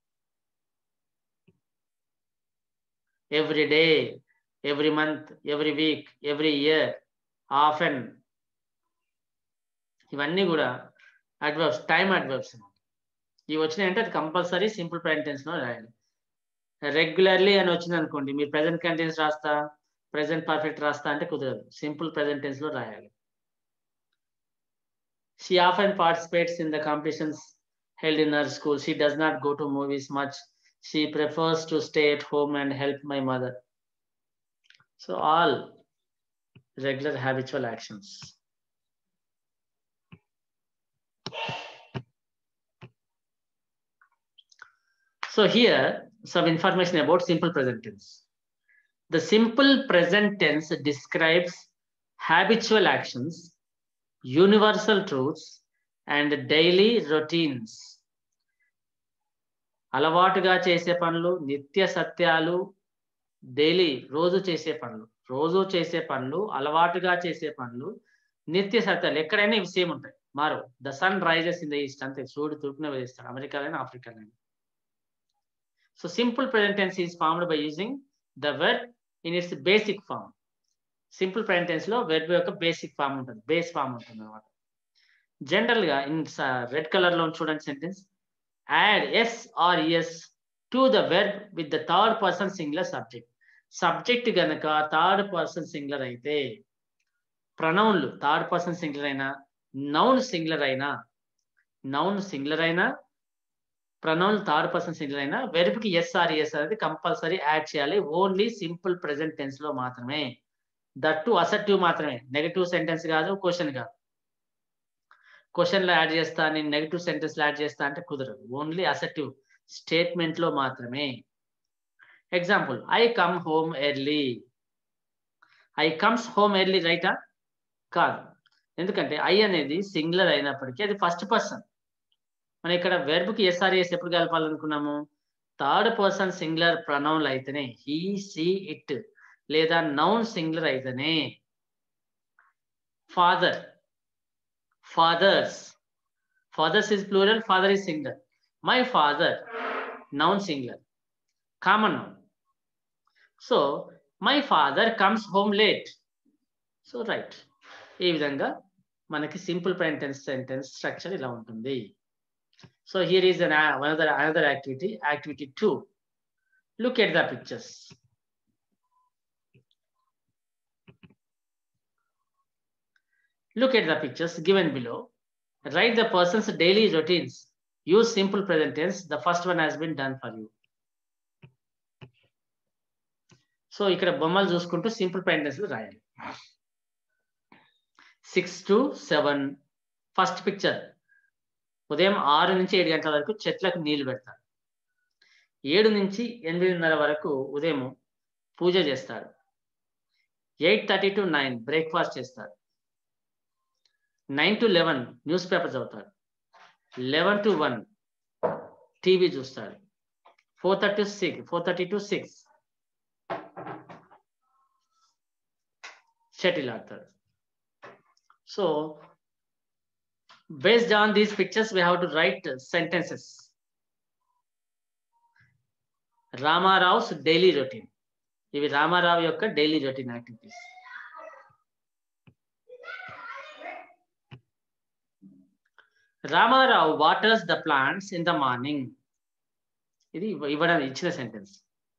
Every day. Every month. Every week. Every year. Often. ఇవన్నీ కూడా adverbs, time adverbs. ఇవి వచ్చినాయంటే అది compulsory simple present tense లో రాయాలి. Regularly అని వచ్చింది అనుకోండి, మీరు ప్రెజెంట్ కంటిన్యూస్ రాస్తా, ప్రెజెంట్ పర్ఫెక్ట్ రాస్తా అంటే కుదరదు. సింపుల్ ప్రెజెంట్ టెన్స్ లో రాయాలి. She often participates in the competitions held in her school. She does not go to movies much. She prefers to stay at home and help my mother. So all regular habitual actions. So here some information about simple present tense. The simple present tense describes habitual actions, universal truths, and daily routines. అలవాటుగా చేసే పనులు, నిత్య సత్యాలు, daily రోజు చేసే పనులు, రోజు చేసే పనులు, అలవాటుగా చేసే పనులు, నిత్య సత్యాలు. ఎక్కడైనా ఇవి సేమ్ ఉంటాయి, మారు. The sun rises in the east అంతే, సూర్యుడు తూర్పున వేస్తాడు, అమెరికాలైనా ఆఫ్రికాలైనా. So simple present tense is formed by using the verb in its basic form. Simple present tense లో వెర్బ్ యొక్క బేసిక్ ఫార్మ్ ఉంటుంది, బేస్ ఫార్మ్ ఉంటుంది అనమాట. జనరల్ గా ఇన్ రెడ్ కలర్ లో చూడండి sentence, add s or es to the verb with the third person singular subject. Subject గనక third person singular అయితే, ప్రనౌన్లు థర్డ్ పర్సన్ సింగులర్ అయినా, నౌన్ సింగులర్ అయినా, నౌన్ సింగులర్ అయినా, ప్రనౌన్ థర్డ్ పర్సన్ సింగులర్ అయినా, verb కి yes or es అనేది compulsory add చేయాలి. Only simple present tense లో మాత్రమే. దట్ టు అసర్టివ్ మాత్రమే, నెగటివ్ సెంటెన్స్ కాదు, క్వశ్చన్ కాదు. క్వశ్చన్ లో యాడ్ చేస్తా, నేను నెగటివ్ సెంటెన్స్ లో యాడ్ చేస్తా అంటే కుదరదు. ఓన్లీ అసర్టివ్ స్టేట్మెంట్ లో మాత్రమే. Example, I come home early. I comes home early రైటా? కాదు. ఎందుకంటే ఐ అనేది సింగులర్ అయినప్పటికీ అది ఫస్ట్ పర్సన్. మనం ఇక్కడ వెర్బ్ కి ఎస్ఆర్ఎస్ ఎప్పుడు కలపాలనుకున్నాము? థర్డ్ పర్సన్ సింగులర్ ప్రనౌన్లు అయితేనే, హీ, షీ, ఇట్, లేదా నౌన్ సింగులర్ అయితేనే. Father, fathers, fathers is plural, father is singular. My father, noun singular, common noun. So my father comes home late. So right, ఈ విధంగా మనకి simple present tense sentence structure ఇలా ఉంటుంది. So here is an another another activity, activity two. Look at the pictures. Look at the pictures given below. Write the person's daily routines. Use simple present tense. The first one has been done for you. So ఇక్కడ బొమ్మలు చూసుకుంటూ simple present tense లో రాయాలి. Six to seven first picture, ఉదయం ఆరు నుంచి ఏడు గంటల వరకు చెట్లకు నీళ్లు పెడతారు. ఏడు నుంచి ఎనిమిదిన్నర వరకు ఉదయం పూజ చేస్తారు. Eight thirty to nine breakfast చేస్తారు. Nine to eleven news paper చదువుతాడు. లెవెన్ టు వన్ టీవీ చూస్తాడు. Four thirty six four thirty to six shuttle ఆడతాడు. So based on these pictures we have to write sentences. Ramarao's daily routine. ఇవి రామారావు యొక్క daily routine activities. Ramarao waters the plants in the morning. ఇది ఇవ్వడం ఇచ్చిన sentence.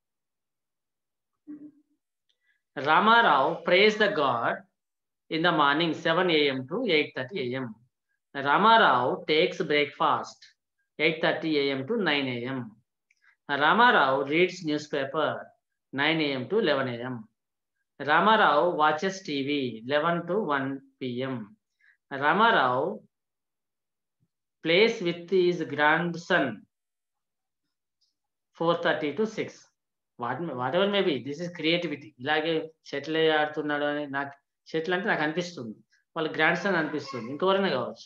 Ramarao prays the God in the morning seven a m to eight thirty a m. Ramarao takes breakfast eight thirty a m to nine a m. Ramarao reads newspaper nine a m to eleven a m. Ramarao watches T V eleven to one p m. Ramarao plays with his grandson four thirty to six. What whatever maybe this is creativity. ఇలాగే shuttle ఆడుతున్నాడు అని నాకు shuttle అంటే నాకు అనిపిస్తుంది. వాళ్ళ grand son అనిపిస్తుంది. ఇంకెవరైనా కావచ్చు.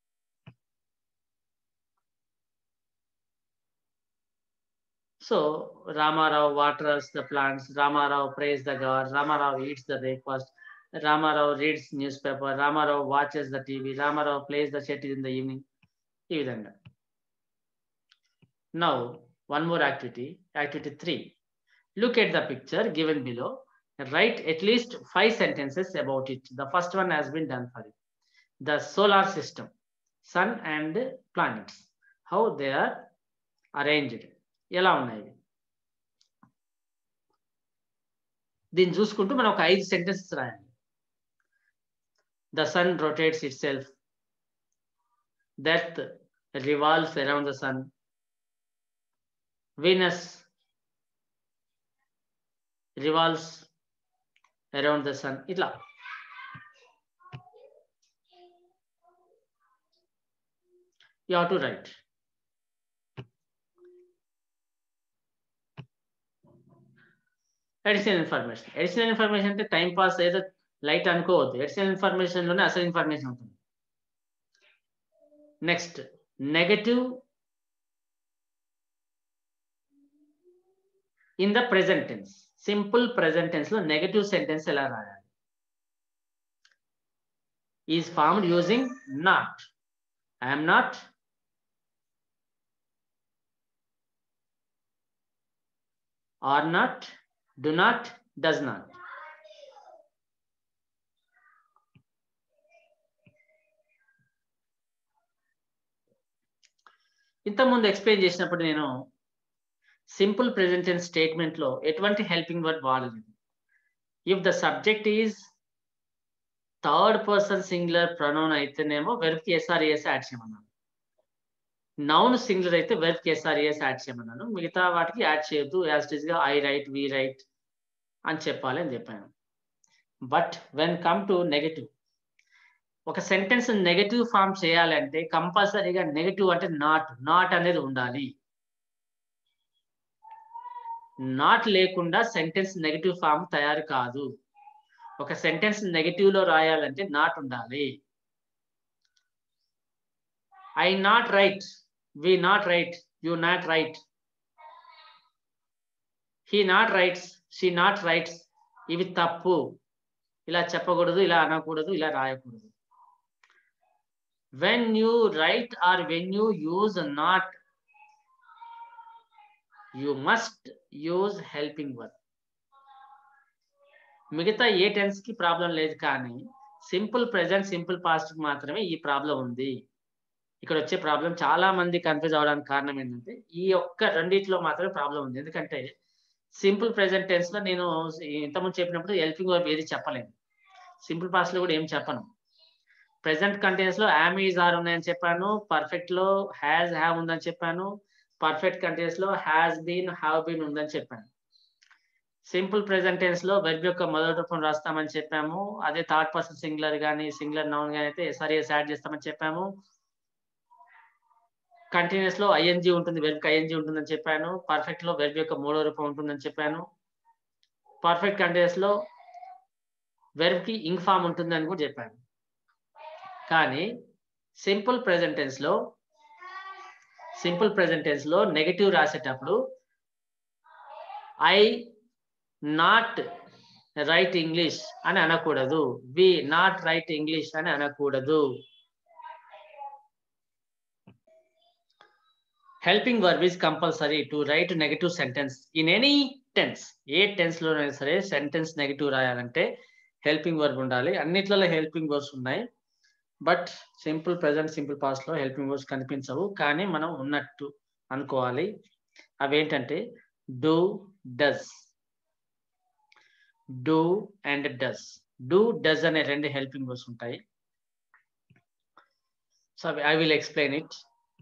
సో Ramarao waters the plants, Ramarao prays the god, Ramarao eats the breakfast, Ramarao reads newspaper, Ramarao watches the T V, Ramarao plays the shuttle in the evening. ఈ విధంగా. Now one more activity, activity three. Look at the picture given below. Write at least five sentences about it. The first one has been done for you. The solar system, sun and planets, how they are arranged. ఎలా ఉన్నాయి దీన్ని చూసుకుంటూ మనం ఒక ఐదు sentences రాయాలి. The sun rotates itself. The earth revolves around the sun. Venus revolves around the sun. ఇట్లా you have to write. Additional information. Additional information అంటే టైం పాస్ ఏదో లైట్ అనుకోవద్దు. అడిషనల్ ఇన్ఫర్మేషన్ లోనే అసలు ఇన్ఫర్మేషన్ ఉంటుంది. Next negative in the present tense. Simple present tense లో negative sentence ఎలా రాయాలి? Is formed using not, am not, are not, do not, does not. ఇంతకుముందు ఎక్స్ప్లెయిన్ చేసినప్పుడు నేను సింపుల్ ప్రెజెంట్ టెన్స్ స్టేట్మెంట్ లో ఎటువంటి హెల్పింగ్ వర్బ్ వాడలేదు. If the subject is third person singular pronoun అయితేనేమో వెర్బ్ కి ఎస్ఆర్ఈఎస్ యాడ్ చేయమన్నాను. నౌన్ సింగులర్ అయితే వెర్బ్ కి ఎస్ఆర్ఈఎస్ యాడ్ చేయమన్నాను. మిగతా వాటికి యాడ్ చేయొద్దు. యాజ్ ఇట్ ఈస్ గా ఐ రైట్, వి రైట్ అని చెప్పాలి అని చెప్పాను. But when come to negative, ఒక సెంటెన్స్ నెగటివ్ ఫామ్ చేయాలంటే కంపల్సరీగా నెగటివ్ అంటే నాట్, నాట్ అనేది ఉండాలి. నాట్ లేకుండా సెంటెన్స్ నెగటివ్ ఫామ్ తయారు కాదు. ఒక సెంటెన్స్ నెగటివ్ లో రాయాలంటే నాట్ ఉండాలి. I not write, we not write, you not write, he not writes, she not writes. ఇవి తప్పు. ఇలా చెప్పకూడదు, ఇలా అనకూడదు, ఇలా రాయకూడదు. when you write or when you use not, you must use helping verb. మిగతా ఏ టెన్స్ కి ప్రాబ్లం లేదు, కానీ సింపుల్ ప్రెజెంట్, సింపుల్ పాస్ట్ మాత్రమే ఈ ప్రాబ్లం ఉంది. ఇక్కడ వచ్చే ప్రాబ్లం చాలా మంది కన్ఫ్యూజ్ అవడానికి కారణం ఏంటంటే ఈ ఒక్క రెండిట్లో మాత్రమే ప్రాబ్లం ఉంది. ఎందుకంటే సింపుల్ ప్రెజెంట్ టెన్స్ లో నేను ఇంతకుముందు చెప్పినప్పుడు హెల్పింగ్ వర్బ్ ఏది చెప్పలేను. సింపుల్ పాస్ట్ లో కూడా ఏం చెప్పను. ప్రెసెంట్ కంటిన్యూస్ లో యామ్, ఈజ్, ఆర్ ఉన్నాయని చెప్పాను. పర్ఫెక్ట్ లో హ్యాజ్, హ్యావ్ ఉందని చెప్పాను. పర్ఫెక్ట్ కంటిన్యూస్ లో హ్యాస్ బీన్, హ్యావ్ బీన్ ఉందని చెప్పాను. సింపుల్ ప్రెసెంట్ టెన్స్ లో వెర్బ్ యొక్క మొదటి రూపం రాస్తామని చెప్పాము. అదే థర్డ్ పర్సన్ సింగులర్ కానీ సింగులర్ నౌన్ కానీ అయితే ఎస్ఆర్ఈఎస్ యాడ్ చేస్తామని చెప్పాము. కంటిన్యూస్ లో ఐఎన్జీ ఉంటుంది, వెర్బ్ కి ఐఎన్జీ ఉంటుందని చెప్పాను. పర్ఫెక్ట్ లో వెర్బ్ యొక్క మూడో రూపం ఉంటుందని చెప్పాను. పర్ఫెక్ట్ కంటిన్యూస్ లో వెర్బ్ కి ఇంగ్ ఫామ్ ఉంటుందని కూడా చెప్పాను. కానీ సింపుల్ ప్రెజెంట్ టెన్స్ లో సింపుల్ ప్రెజెంట్ టెన్స్ లో నెగటివ్ రాసేటప్పుడు ఐ నాట్ రైట్ ఇంగ్లీష్ అని అనకూడదు. వి నాట్ రైట్ ఇంగ్లీష్ అని అనకూడదు. Helping verb is compulsory to write negative sentence in any tense. ఏ టెన్స్ లోనైనా సరే సెంటెన్స్ నెగటివ్ రాయాలంటే హెల్పింగ్ వర్బ్ ఉండాలి. అన్నిట్లలో హెల్పింగ్ వర్బ్స్ ఉన్నాయి. But simple present, simple past లో హెల్పింగ్ వర్బ్స్ కనిపించవు, కానీ మనం ఉన్నట్టు అనుకోవాలి. అవేంటంటే do, does. Do and does. Do, does అనే రెండు హెల్పింగ్ వర్బ్స్ ఉంటాయి. So I will explain it.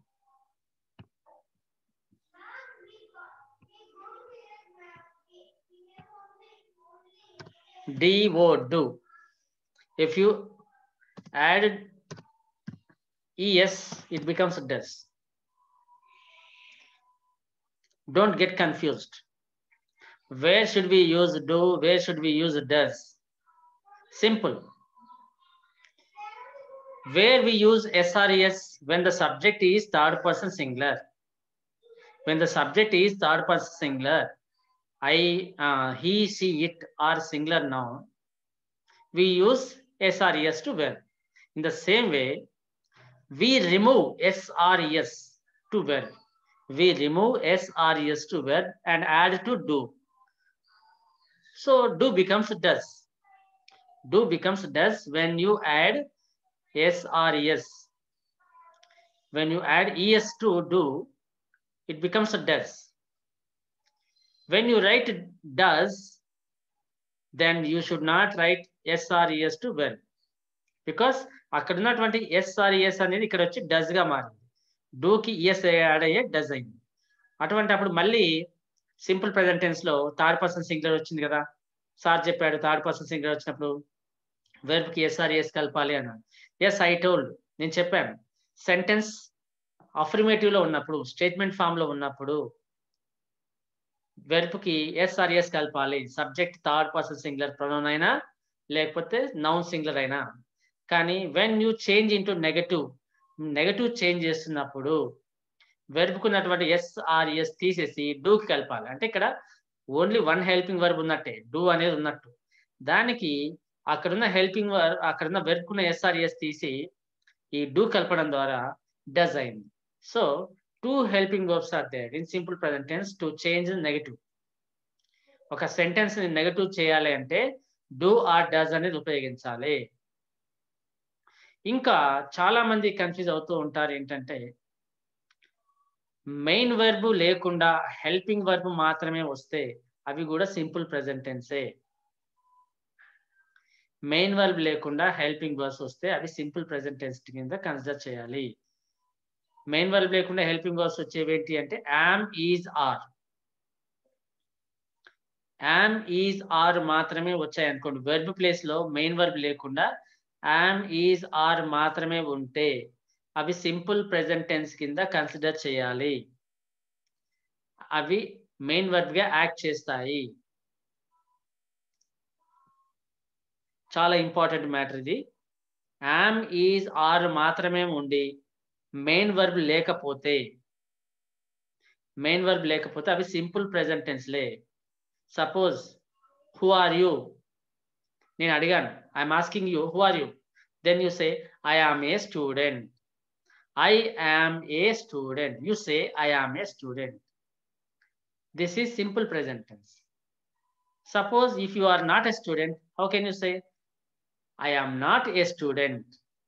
do, do. If you add es, it becomes does. Don't get confused. Where should we use do? Where should we use does? Simple. Where we use S R E S when the subject is third person singular. When the subject is third person singular, I, uh, he, she, it are singular noun, we use S R E S to where. In the same way, we remove S R E S to where. We remove S R E S to where and add to do. So do becomes does. Do becomes does when you add S R E S. When you add E S to do, it becomes a does. When you write does, then you should not write S R E S to where. Because అక్కడ ఉన్నటువంటి S R E S అనేది ఇక్కడ వచ్చి does గా మారింది. డూకి es add అయ్యే does అయింది. అటువంటి అప్పుడు మళ్ళీ సింపుల్ ప్రెజెంట్ టెన్స్ లో థర్డ్ పర్సన్ సింగులర్ వచ్చింది కదా. సార్ చెప్పాడు థర్డ్ పర్సన్ సింగులర్ వచ్చినప్పుడు వెర్బ్ కి ఎస్ఆర్ఎస్ కలపాలి అన్నాడు. ఎస్ ఐ టోల్డ్, నేను చెప్పాను. సెంటెన్స్ అఫర్మేటివ్ లో ఉన్నప్పుడు, స్టేట్మెంట్ ఫామ్ లో ఉన్నప్పుడు వెర్బ్ కి ఎస్ఆర్ఎస్ కలపాలి. Subject third person singular pronoun అయినా లేకపోతే నౌన్ సింగులర్ అయినా. కానీ when you change into negative, negative change చేస్తున్నప్పుడు వెర్బ్ కున్నటువంటి ఎస్ఆర్ఎస్ తీసేసి డూకి కలపాలి. అంటే ఇక్కడ ఓన్లీ వన్ హెల్పింగ్ వర్బ్ ఉన్నట్టే, డూ అనేది ఉన్నట్టు. దానికి అక్కడున్న హెల్పింగ్ వర్బ్, అక్కడున్న వెర్బ్ కున్న ఎస్ఆర్ఎస్ తీసి ఈ డూ కలపడం ద్వారా డస్ అయింది. So two helping verbs are there in simple present tense to change negative. ఒక సెంటెన్స్ ని నెగటివ్ చేయాలి అంటే డూ ఆర్ డస్ అనేది ఉపయోగించాలి. ఇంకా చాలా మంది కన్ఫ్యూజ్ అవుతూ ఉంటారు ఏంటంటే మెయిన్ వర్బ్ లేకుండా హెల్పింగ్ వర్బ్ మాత్రమే వస్తే అవి కూడా సింపుల్ ప్రెజెంట్ టెన్సే. మెయిన్ వర్బ్ లేకుండా హెల్పింగ్ వర్బ్స్ వస్తే అవి సింపుల్ ప్రెజెంట్ టెన్స్ కింద కన్సిడర్ చేయాలి. మెయిన్ వర్బ్ లేకుండా హెల్పింగ్ వర్బ్స్ వచ్చేవి ఏంటి అంటే am, is, are. Am, is, are మాత్రమే వచ్చాయి అనుకోండి. వెర్బ్ ప్లేస్ లో మెయిన్ వర్బ్ లేకుండా యామ్, ఈజ్, ఆర్ మాత్రమే ఉంటే అవి సింపుల్ ప్రెజెంట్ టెన్స్ కింద కన్సిడర్ చేయాలి. అవి మెయిన్ వర్బ్ గా యాక్ట్ చేస్తాయి. చాలా ఇంపార్టెంట్ మ్యాటర్ ఇది. యామ్, ఈజ్, ఆర్ మాత్రమే ఉండి మెయిన్ వర్బ్ లేకపోతే మెయిన్ వర్బ్ లేకపోతే అవి సింపుల్ ప్రెజెంట్ టెన్స్ లే. సపోజ్ హూ ఆర్ యూ, నేను అడిగాను, I'm asking you who are you, then you say I am a student. I am a student. You say I am a student. This is simple present tense. Suppose if you are not a student, how can you say I am not a student?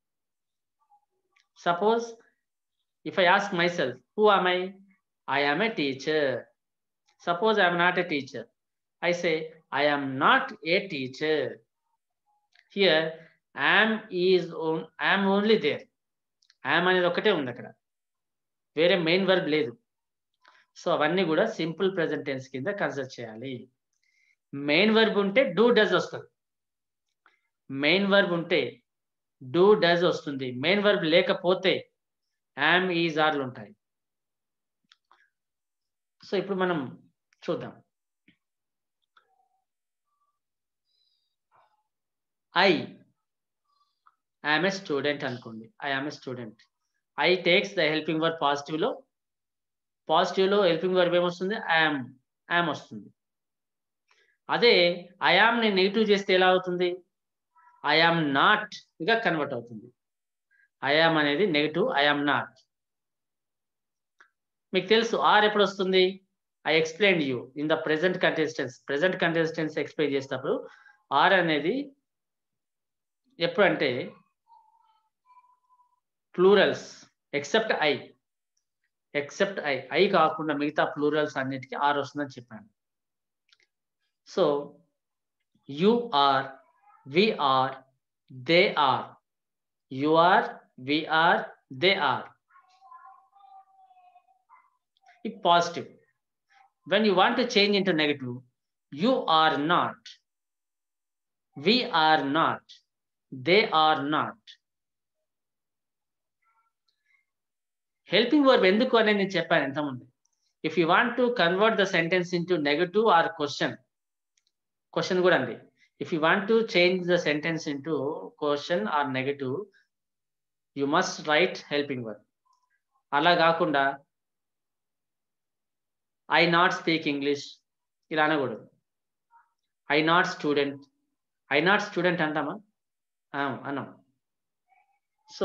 Suppose if I ask myself, who am I? I am a teacher. Suppose I am not a teacher. I say I am not a teacher. Here am is on, am only there. Am అనేది ఒకటే ఉంది, అక్కడ వేరే main verb లేదు. So అవన్నీ కూడా simple present tense కింద consider చేయాలి. మెయిన్ వర్బ్ ఉంటే డూ డస్ వస్తుంది. మెయిన్ వర్బ్ ఉంటే డూ డస్ వస్తుంది. మెయిన్ వర్బ్ లేకపోతే యామ్, ఈజ్, ఆర్లు ఉంటాయి. సో ఇప్పుడు మనం చూద్దాం. ఐ ఐఎమ్ ఏ స్టూడెంట్ అనుకోండి. I am a student. I takes the helping verb positive లో. పాజిటివ్ లో హెల్పింగ్ వర్బ్ ఏమొస్తుంది? ఐఎమ్, ఐఎమ్ వస్తుంది. అదే ఐ ఆమ్ ని నెగిటివ్ చేస్తే ఎలా అవుతుంది? ఐ ఆమ్ నాట్ గా కన్వర్ట్ అవుతుంది. ఐ ఆమ్ అనేది నెగిటివ్, ఐ ఆమ్ నాట్. మీకు తెలుసు ఆర్ ఎప్పుడు వస్తుంది? I explain you in the present continuous tense. Present continuous tense explain చేసినప్పుడు ఆర్ అనేది ఎప్పుడంటే plurals except I, except I, I కాకుండా మిగతా ప్లూరల్స్ అన్నిటికీ ఆర్ వస్తుందని చెప్పాను. So you are, we are, they are. You are, we are, they are. If positive. When you want to change into negative, you are not, we are not, they are not. Helping verb ఎందుకు అనేది నేను చెప్పాను ఇంతకుముందు. If you want to convert the sentence into negative or question, question కూడా అండి. If you want to change the sentence into question or negative, you must write helping verb. అలా కాకుండా I not speak English ఇలా అనకూడదు. I not student, I not student అంటామా? అన్నాం. So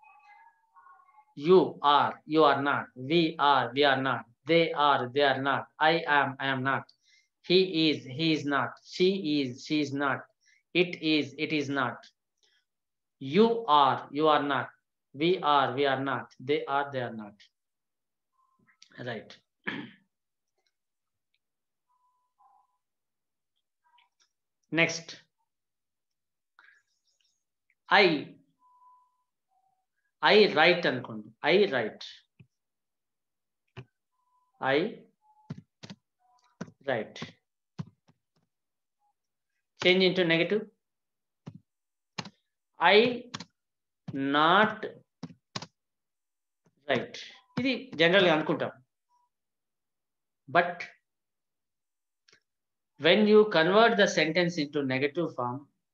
you are, you are not. We are, we are not. They are, they are not. I am, I am not. He is, he is not. She is, she is not. It is, it is not. You are, you are not. We are, we are not. They are, they are not. Right. Next. I. I write అనుకోండి. I write. I write. Change into negative. I not write. ఇది జనరల్గా అనుకుంటాం. But when you convert the sentence into negative form,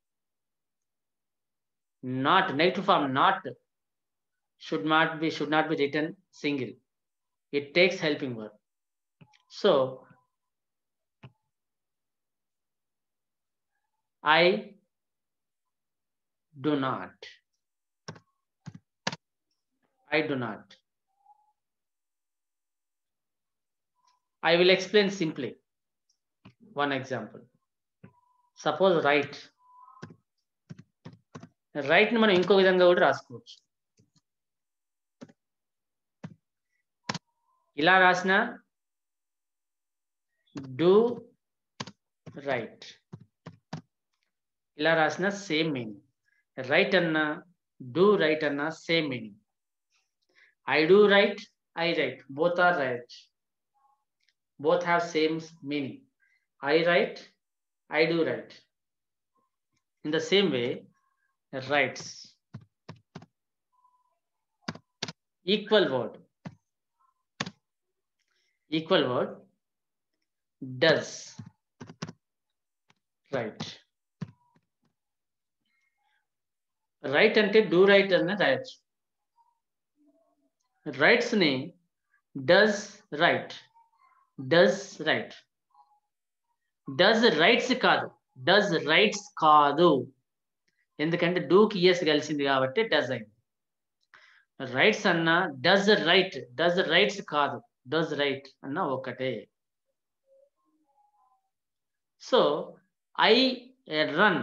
not negative form, not should not be should not be written single. It takes helping verb. So I do not. I do not. I will explain simply. One example. Suppose write. Write ని మనం ఇంకో విధంగా కూడా రాసుకోవచ్చు. ఇలా రాసిన do write. ఇలా రాసిన సేమ్ మీనింగ్. రైట్ అన్నా do write అన్నా same meaning. I do write, I write. Both are right. Both have same meaning. I write, I do write. In the same way, writes. Equal word. Equal word. Does. Right. Right ante do write anna రాయొచ్చు. Writes ని does write. Does write. Does writes కాదు. Does writes కాదు. ఎందుకంటే do కి yes కలిసింది కాబట్టి does అయింది. Writes అన్నా does write. Does writes కాదు. Does write అన్నా ఒకటే. So I run.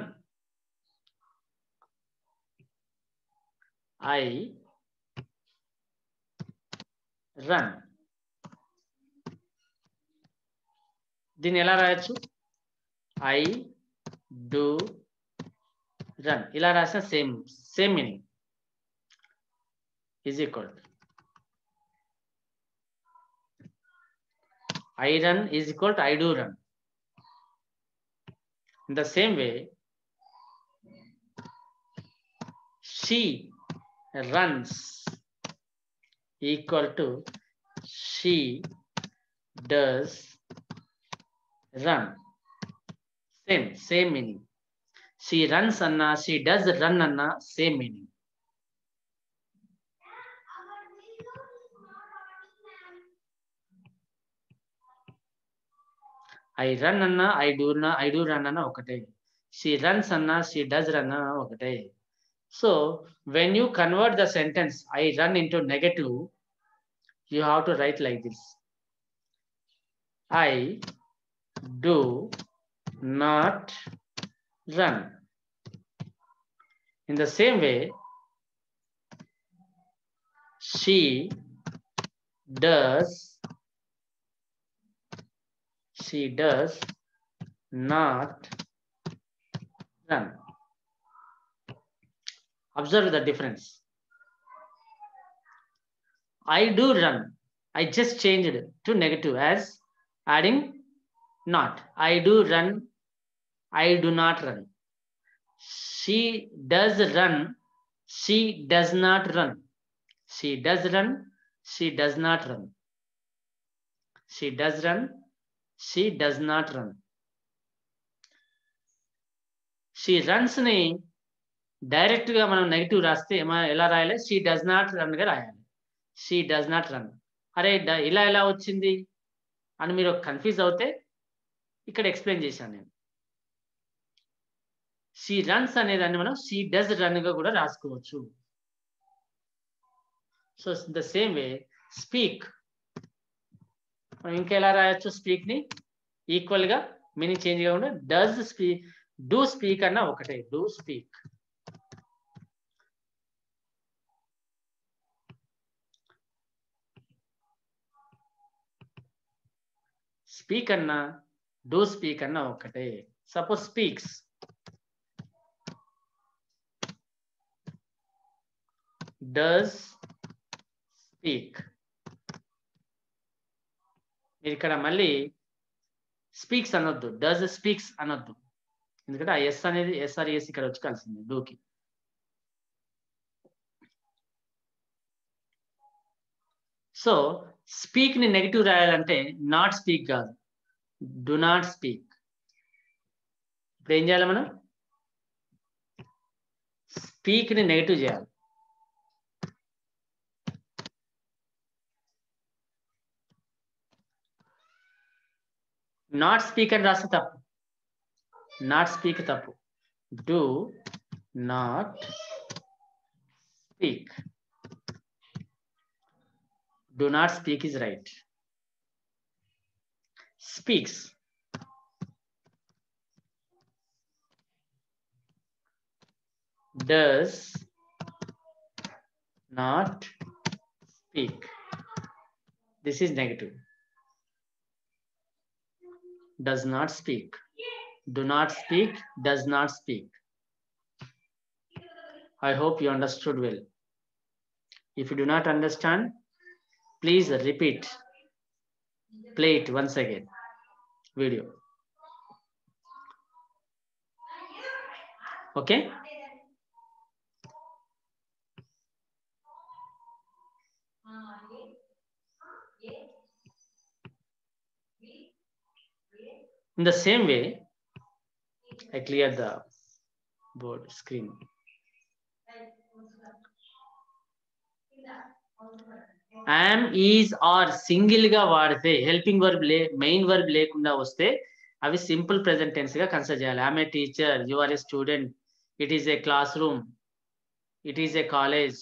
I run. దీన్ని ఎలా రాయొచ్చు? I do run. ఇలా రాసిన same same meaning. is equal to I run is equal to I do run. In the same way, she runs equal to she does run. Same, same meaning. She runs anna, she does run anna, same meaning. I run anna, I do na, I do run anna okate. She runs anna, she does run anna okate. So when you convert the sentence I run into negative, you have to write like this. I do not run. In the same way, she does she does not run. Observe the difference. I do run. I just changed it to negative as adding not. I do run. I do not run. She does run. She does not run. She does run. She does not run. She does run. She does not run. She runs ని direct గా మనం negative రాస్తే ఎలా రాయాలి? She does not run గా రాయాలి. She does not run. అరే ఇలా ఎలా వచ్చింది అని మీరు కన్ఫ్యూజ్ అవుతే ఇక్కడ ఎక్స్ప్లెయిన్ చేశాను నేను. షీ రన్స్ అనేదాన్ని మనం షీ డస్ రన్ గా కూడా రాసుకోవచ్చు. So the same way speak మనం ఇంకా ఎలా రాయొచ్చు? స్పీక్ ని ఈక్వల్ గా మీనింగ్ చేంజ్ కాకుండా డస్ స్పీక్, డూ స్పీక్ అన్న ఒకటే, డూ స్పీక్. స్పీక్ అన్నా డూ స్పీక్ అన్నా ఒకటే. Suppose speaks, does speak. మీరు ఇక్కడ మళ్ళీ స్పీక్స్ అనొద్దు, డస్ స్పీక్స్ అనొద్దు, ఎందుకంటే ఆ ఎస్ అనేది ఎస్ఆర్ఎస్ ఇక్కడ వచ్చి కలిసింది డూకి. సో స్పీక్ ని నెగిటివ్ రాయాలంటే నాట్ స్పీక్ కాదు, డు నాట్ స్పీక్. ఇప్పుడు ఏం చేయాలి మనం? స్పీక్ ని నెగిటివ్ చేయాలి. నాట్ స్పీక్ అని రాస్తే తప్పు, నాట్ స్పీక్ తప్పు. Do not speak, do not speak is right. Speaks, does not speak. This is negative. Does not speak, do not speak, does not speak. I hope you understood well. If you do not understand, please repeat, play it once again, video. Okay? In the same way, I clear the board screen. am, is or single గా వాడితే, helping verb లే main verb లేకుండా వస్తే అవి simple present tense గా consider చేయాలి. I'm a teacher, you are a student, it is a classroom, it is a college,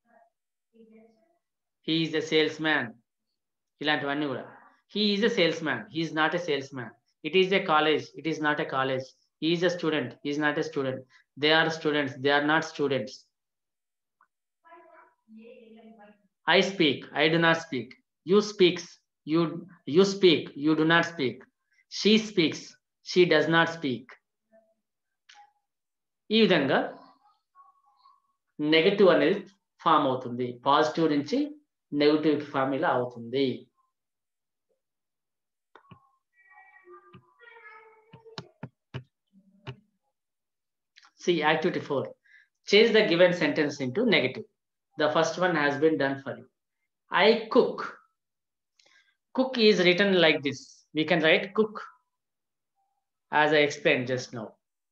he is a salesman, ఇలాంటివన్నీ కూడా. He is a salesman, he is not a salesman. It is a college, it is not a college. He is a student, he is not a student. They are students, they are not students. I speak, I do not speak. You speaks, you you speak, you do not speak. She speaks, she does not speak. ఈ విధంగా negative అనేది form అవుతుంది, positive నుంచి negative form ఇలా అవుతుంది. See activity four. Change the given sentence into negative. The first one has been done for you. I cook. Cook is written like this. We can write cook as I explained just now.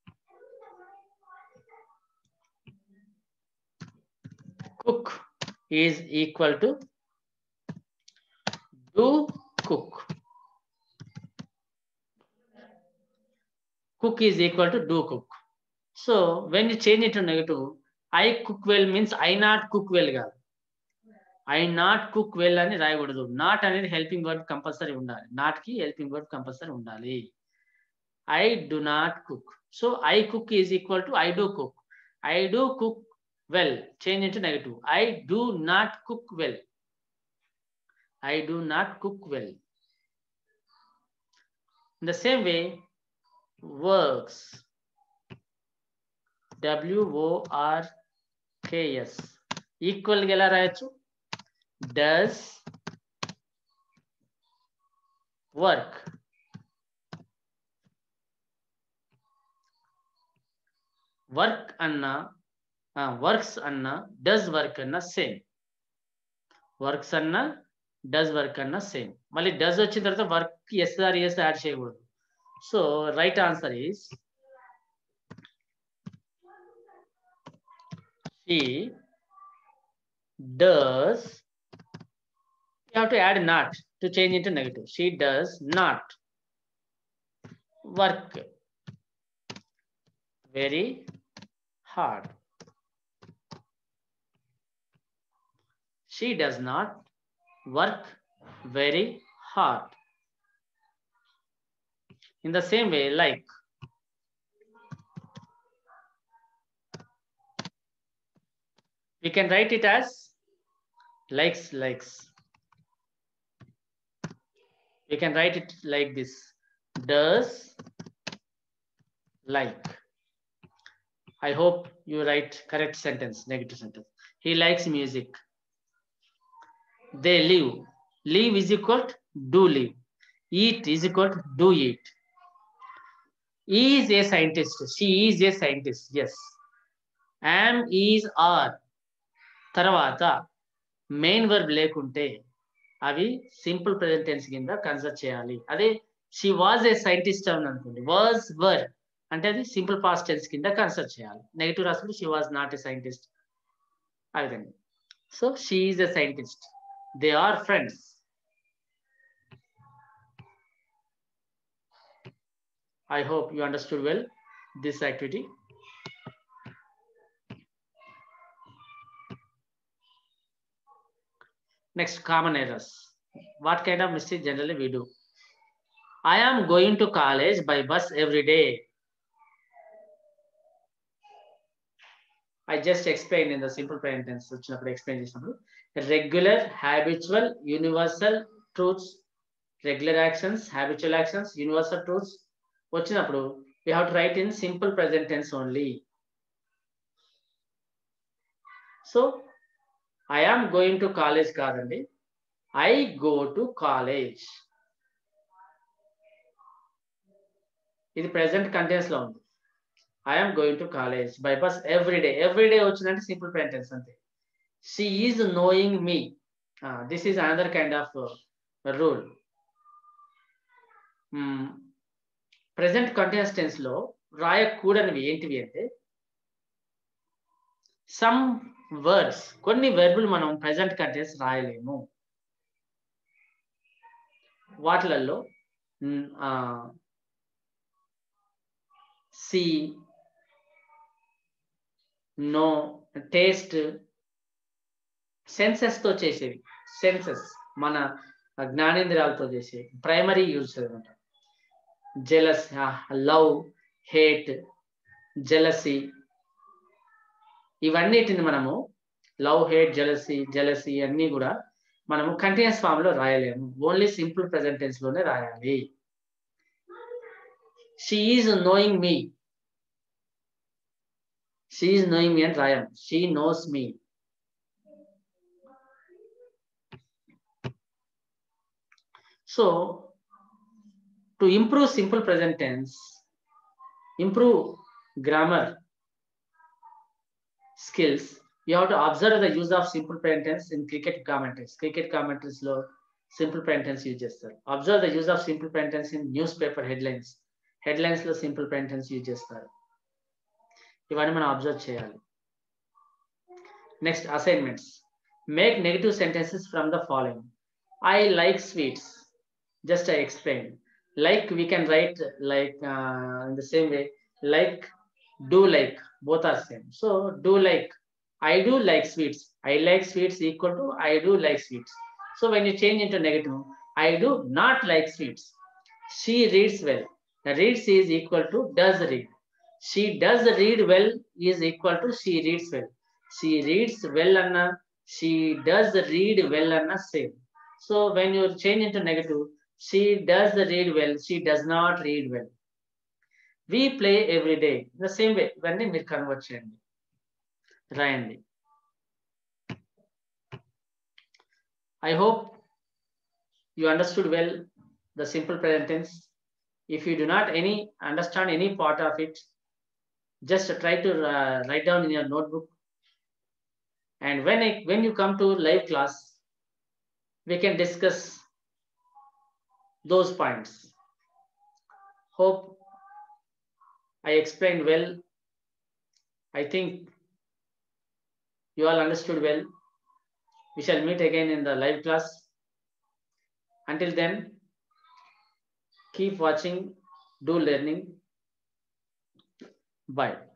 Cook is equal to do cook. Cook is equal to do cook. So when you change it to negative, I cook well means I not cook well కాదు, I not cook well అని రాయకూడదు. Not అనేది helping verb compulsory ఉండాలి, not కి helping verb compulsory ఉండాలి. I do not cook. So I cook is equal to I do cook. I do cook well, change into negative. I do not cook well, I do not cook well. In the same way works, W O R K S equal గా ఎలా రాయొచ్చు? does work. work అన్నా works అన్నా does work అన్నా same. Works అన్నా does work అన్న same. మళ్ళీ does వచ్చిన తర్వాత work s or yes add చేయకూడదు. So right answer is she does. You have to add not to change into negative. She does not work very hard. She does not work very hard. In the same way, like we can write it as likes, likes. We can write it like this. Does like. I hope you write correct sentence, negative sentence. He likes music. They live. Live is equal to do live. Eat is equal to do eat. He is a scientist. She is a scientist. Yes. Am, is, are. తర్వాత main verb లేకుంటే అవి simple present tense కింద consider చేయాలి. అదే she was a scientist అని అనుకోండి, was were అంటే అది సింపుల్ పాస్ట్ టెన్స్ కింద కన్సిడర్ చేయాలి. నెగిటివ్ రాసినప్పుడు she was not a scientist ఆ విధంగా. So she is a scientist. They are friends. I hope you understood well this activity. Next, common errors. What kind of mistake generally we do? I am going to college by bus every day. I just explained in the simple present tense. Explain regular, habitual, universal truths, regular actions, habitual actions, universal truths. వచ్చినప్పుడు we have to write in simple present tense only. So I am going to college కాదండి, I go to college. ఇది present continuous లో ఉంది. I am going to college by bus every day. Every day వచ్చిందంటే simple present tense అంతే. She is knowing me. Uh, this is another kind of uh, rule. Hmm. Present continuous tense లో రాయకూడనివి ఏంటివి అంటే some words, కొన్ని వెర్బులు మనం present continuous రాయలేము. వాటిలలో C, no, taste, senses తో చేసేవి. సెన్సెస్ మన జ్ఞానేంద్రియాలతో చేసేవి, ప్రైమరీ యూజ్ అనమాట. జెలస్, లవ్, హేట్, జెలసీ, ఇవన్నిటిని మనము లవ్, హేట్, జెలసీ జెలసీ అన్నీ కూడా మనము కంటిన్యూస్ ఫామ్ లో రాయలేము. ఓన్లీ సింపుల్ ప్రెజెంట్ టెన్స్ లోనే రాయాలి. She is knowing me, she is knowing me అని రాయం. She knows me. So to improve simple present tense, improve grammar skills, you have to observe the use of simple present tense in cricket commentaries. Cricket commentaries lo simple present tense use chestaru. Observe the use of simple present tense in newspaper headlines. Headlines lo simple present tense use chestaru. Ivanni manam observe cheyali. Next, assignments. Make negative sentences from the following. I like sweets. Just I explained. Like we can write like uh, in the same way, like, do like, both are same. So do like, I do like sweets. I like sweets equal to I do like sweets. So when you change into negative, I do not like sweets. She reads well. The reads is equal to does read. She does read well is equal to she reads well. She reads well anna, she does read well anna same. So when you change into negative, she does read well, she does not read well. We play every day. The same way, ఇవన్నీ మీరు convert చేయండి, రాయండి. I hope you understood well the simple present tense. If you do not any understand any part of it, just try to uh, write down in your notebook. And when I, when you come to live class, we can discuss those points. Hope I explained well. I think you all understood well. We shall meet again in the live class. Until then, keep watching, do learning. Bye.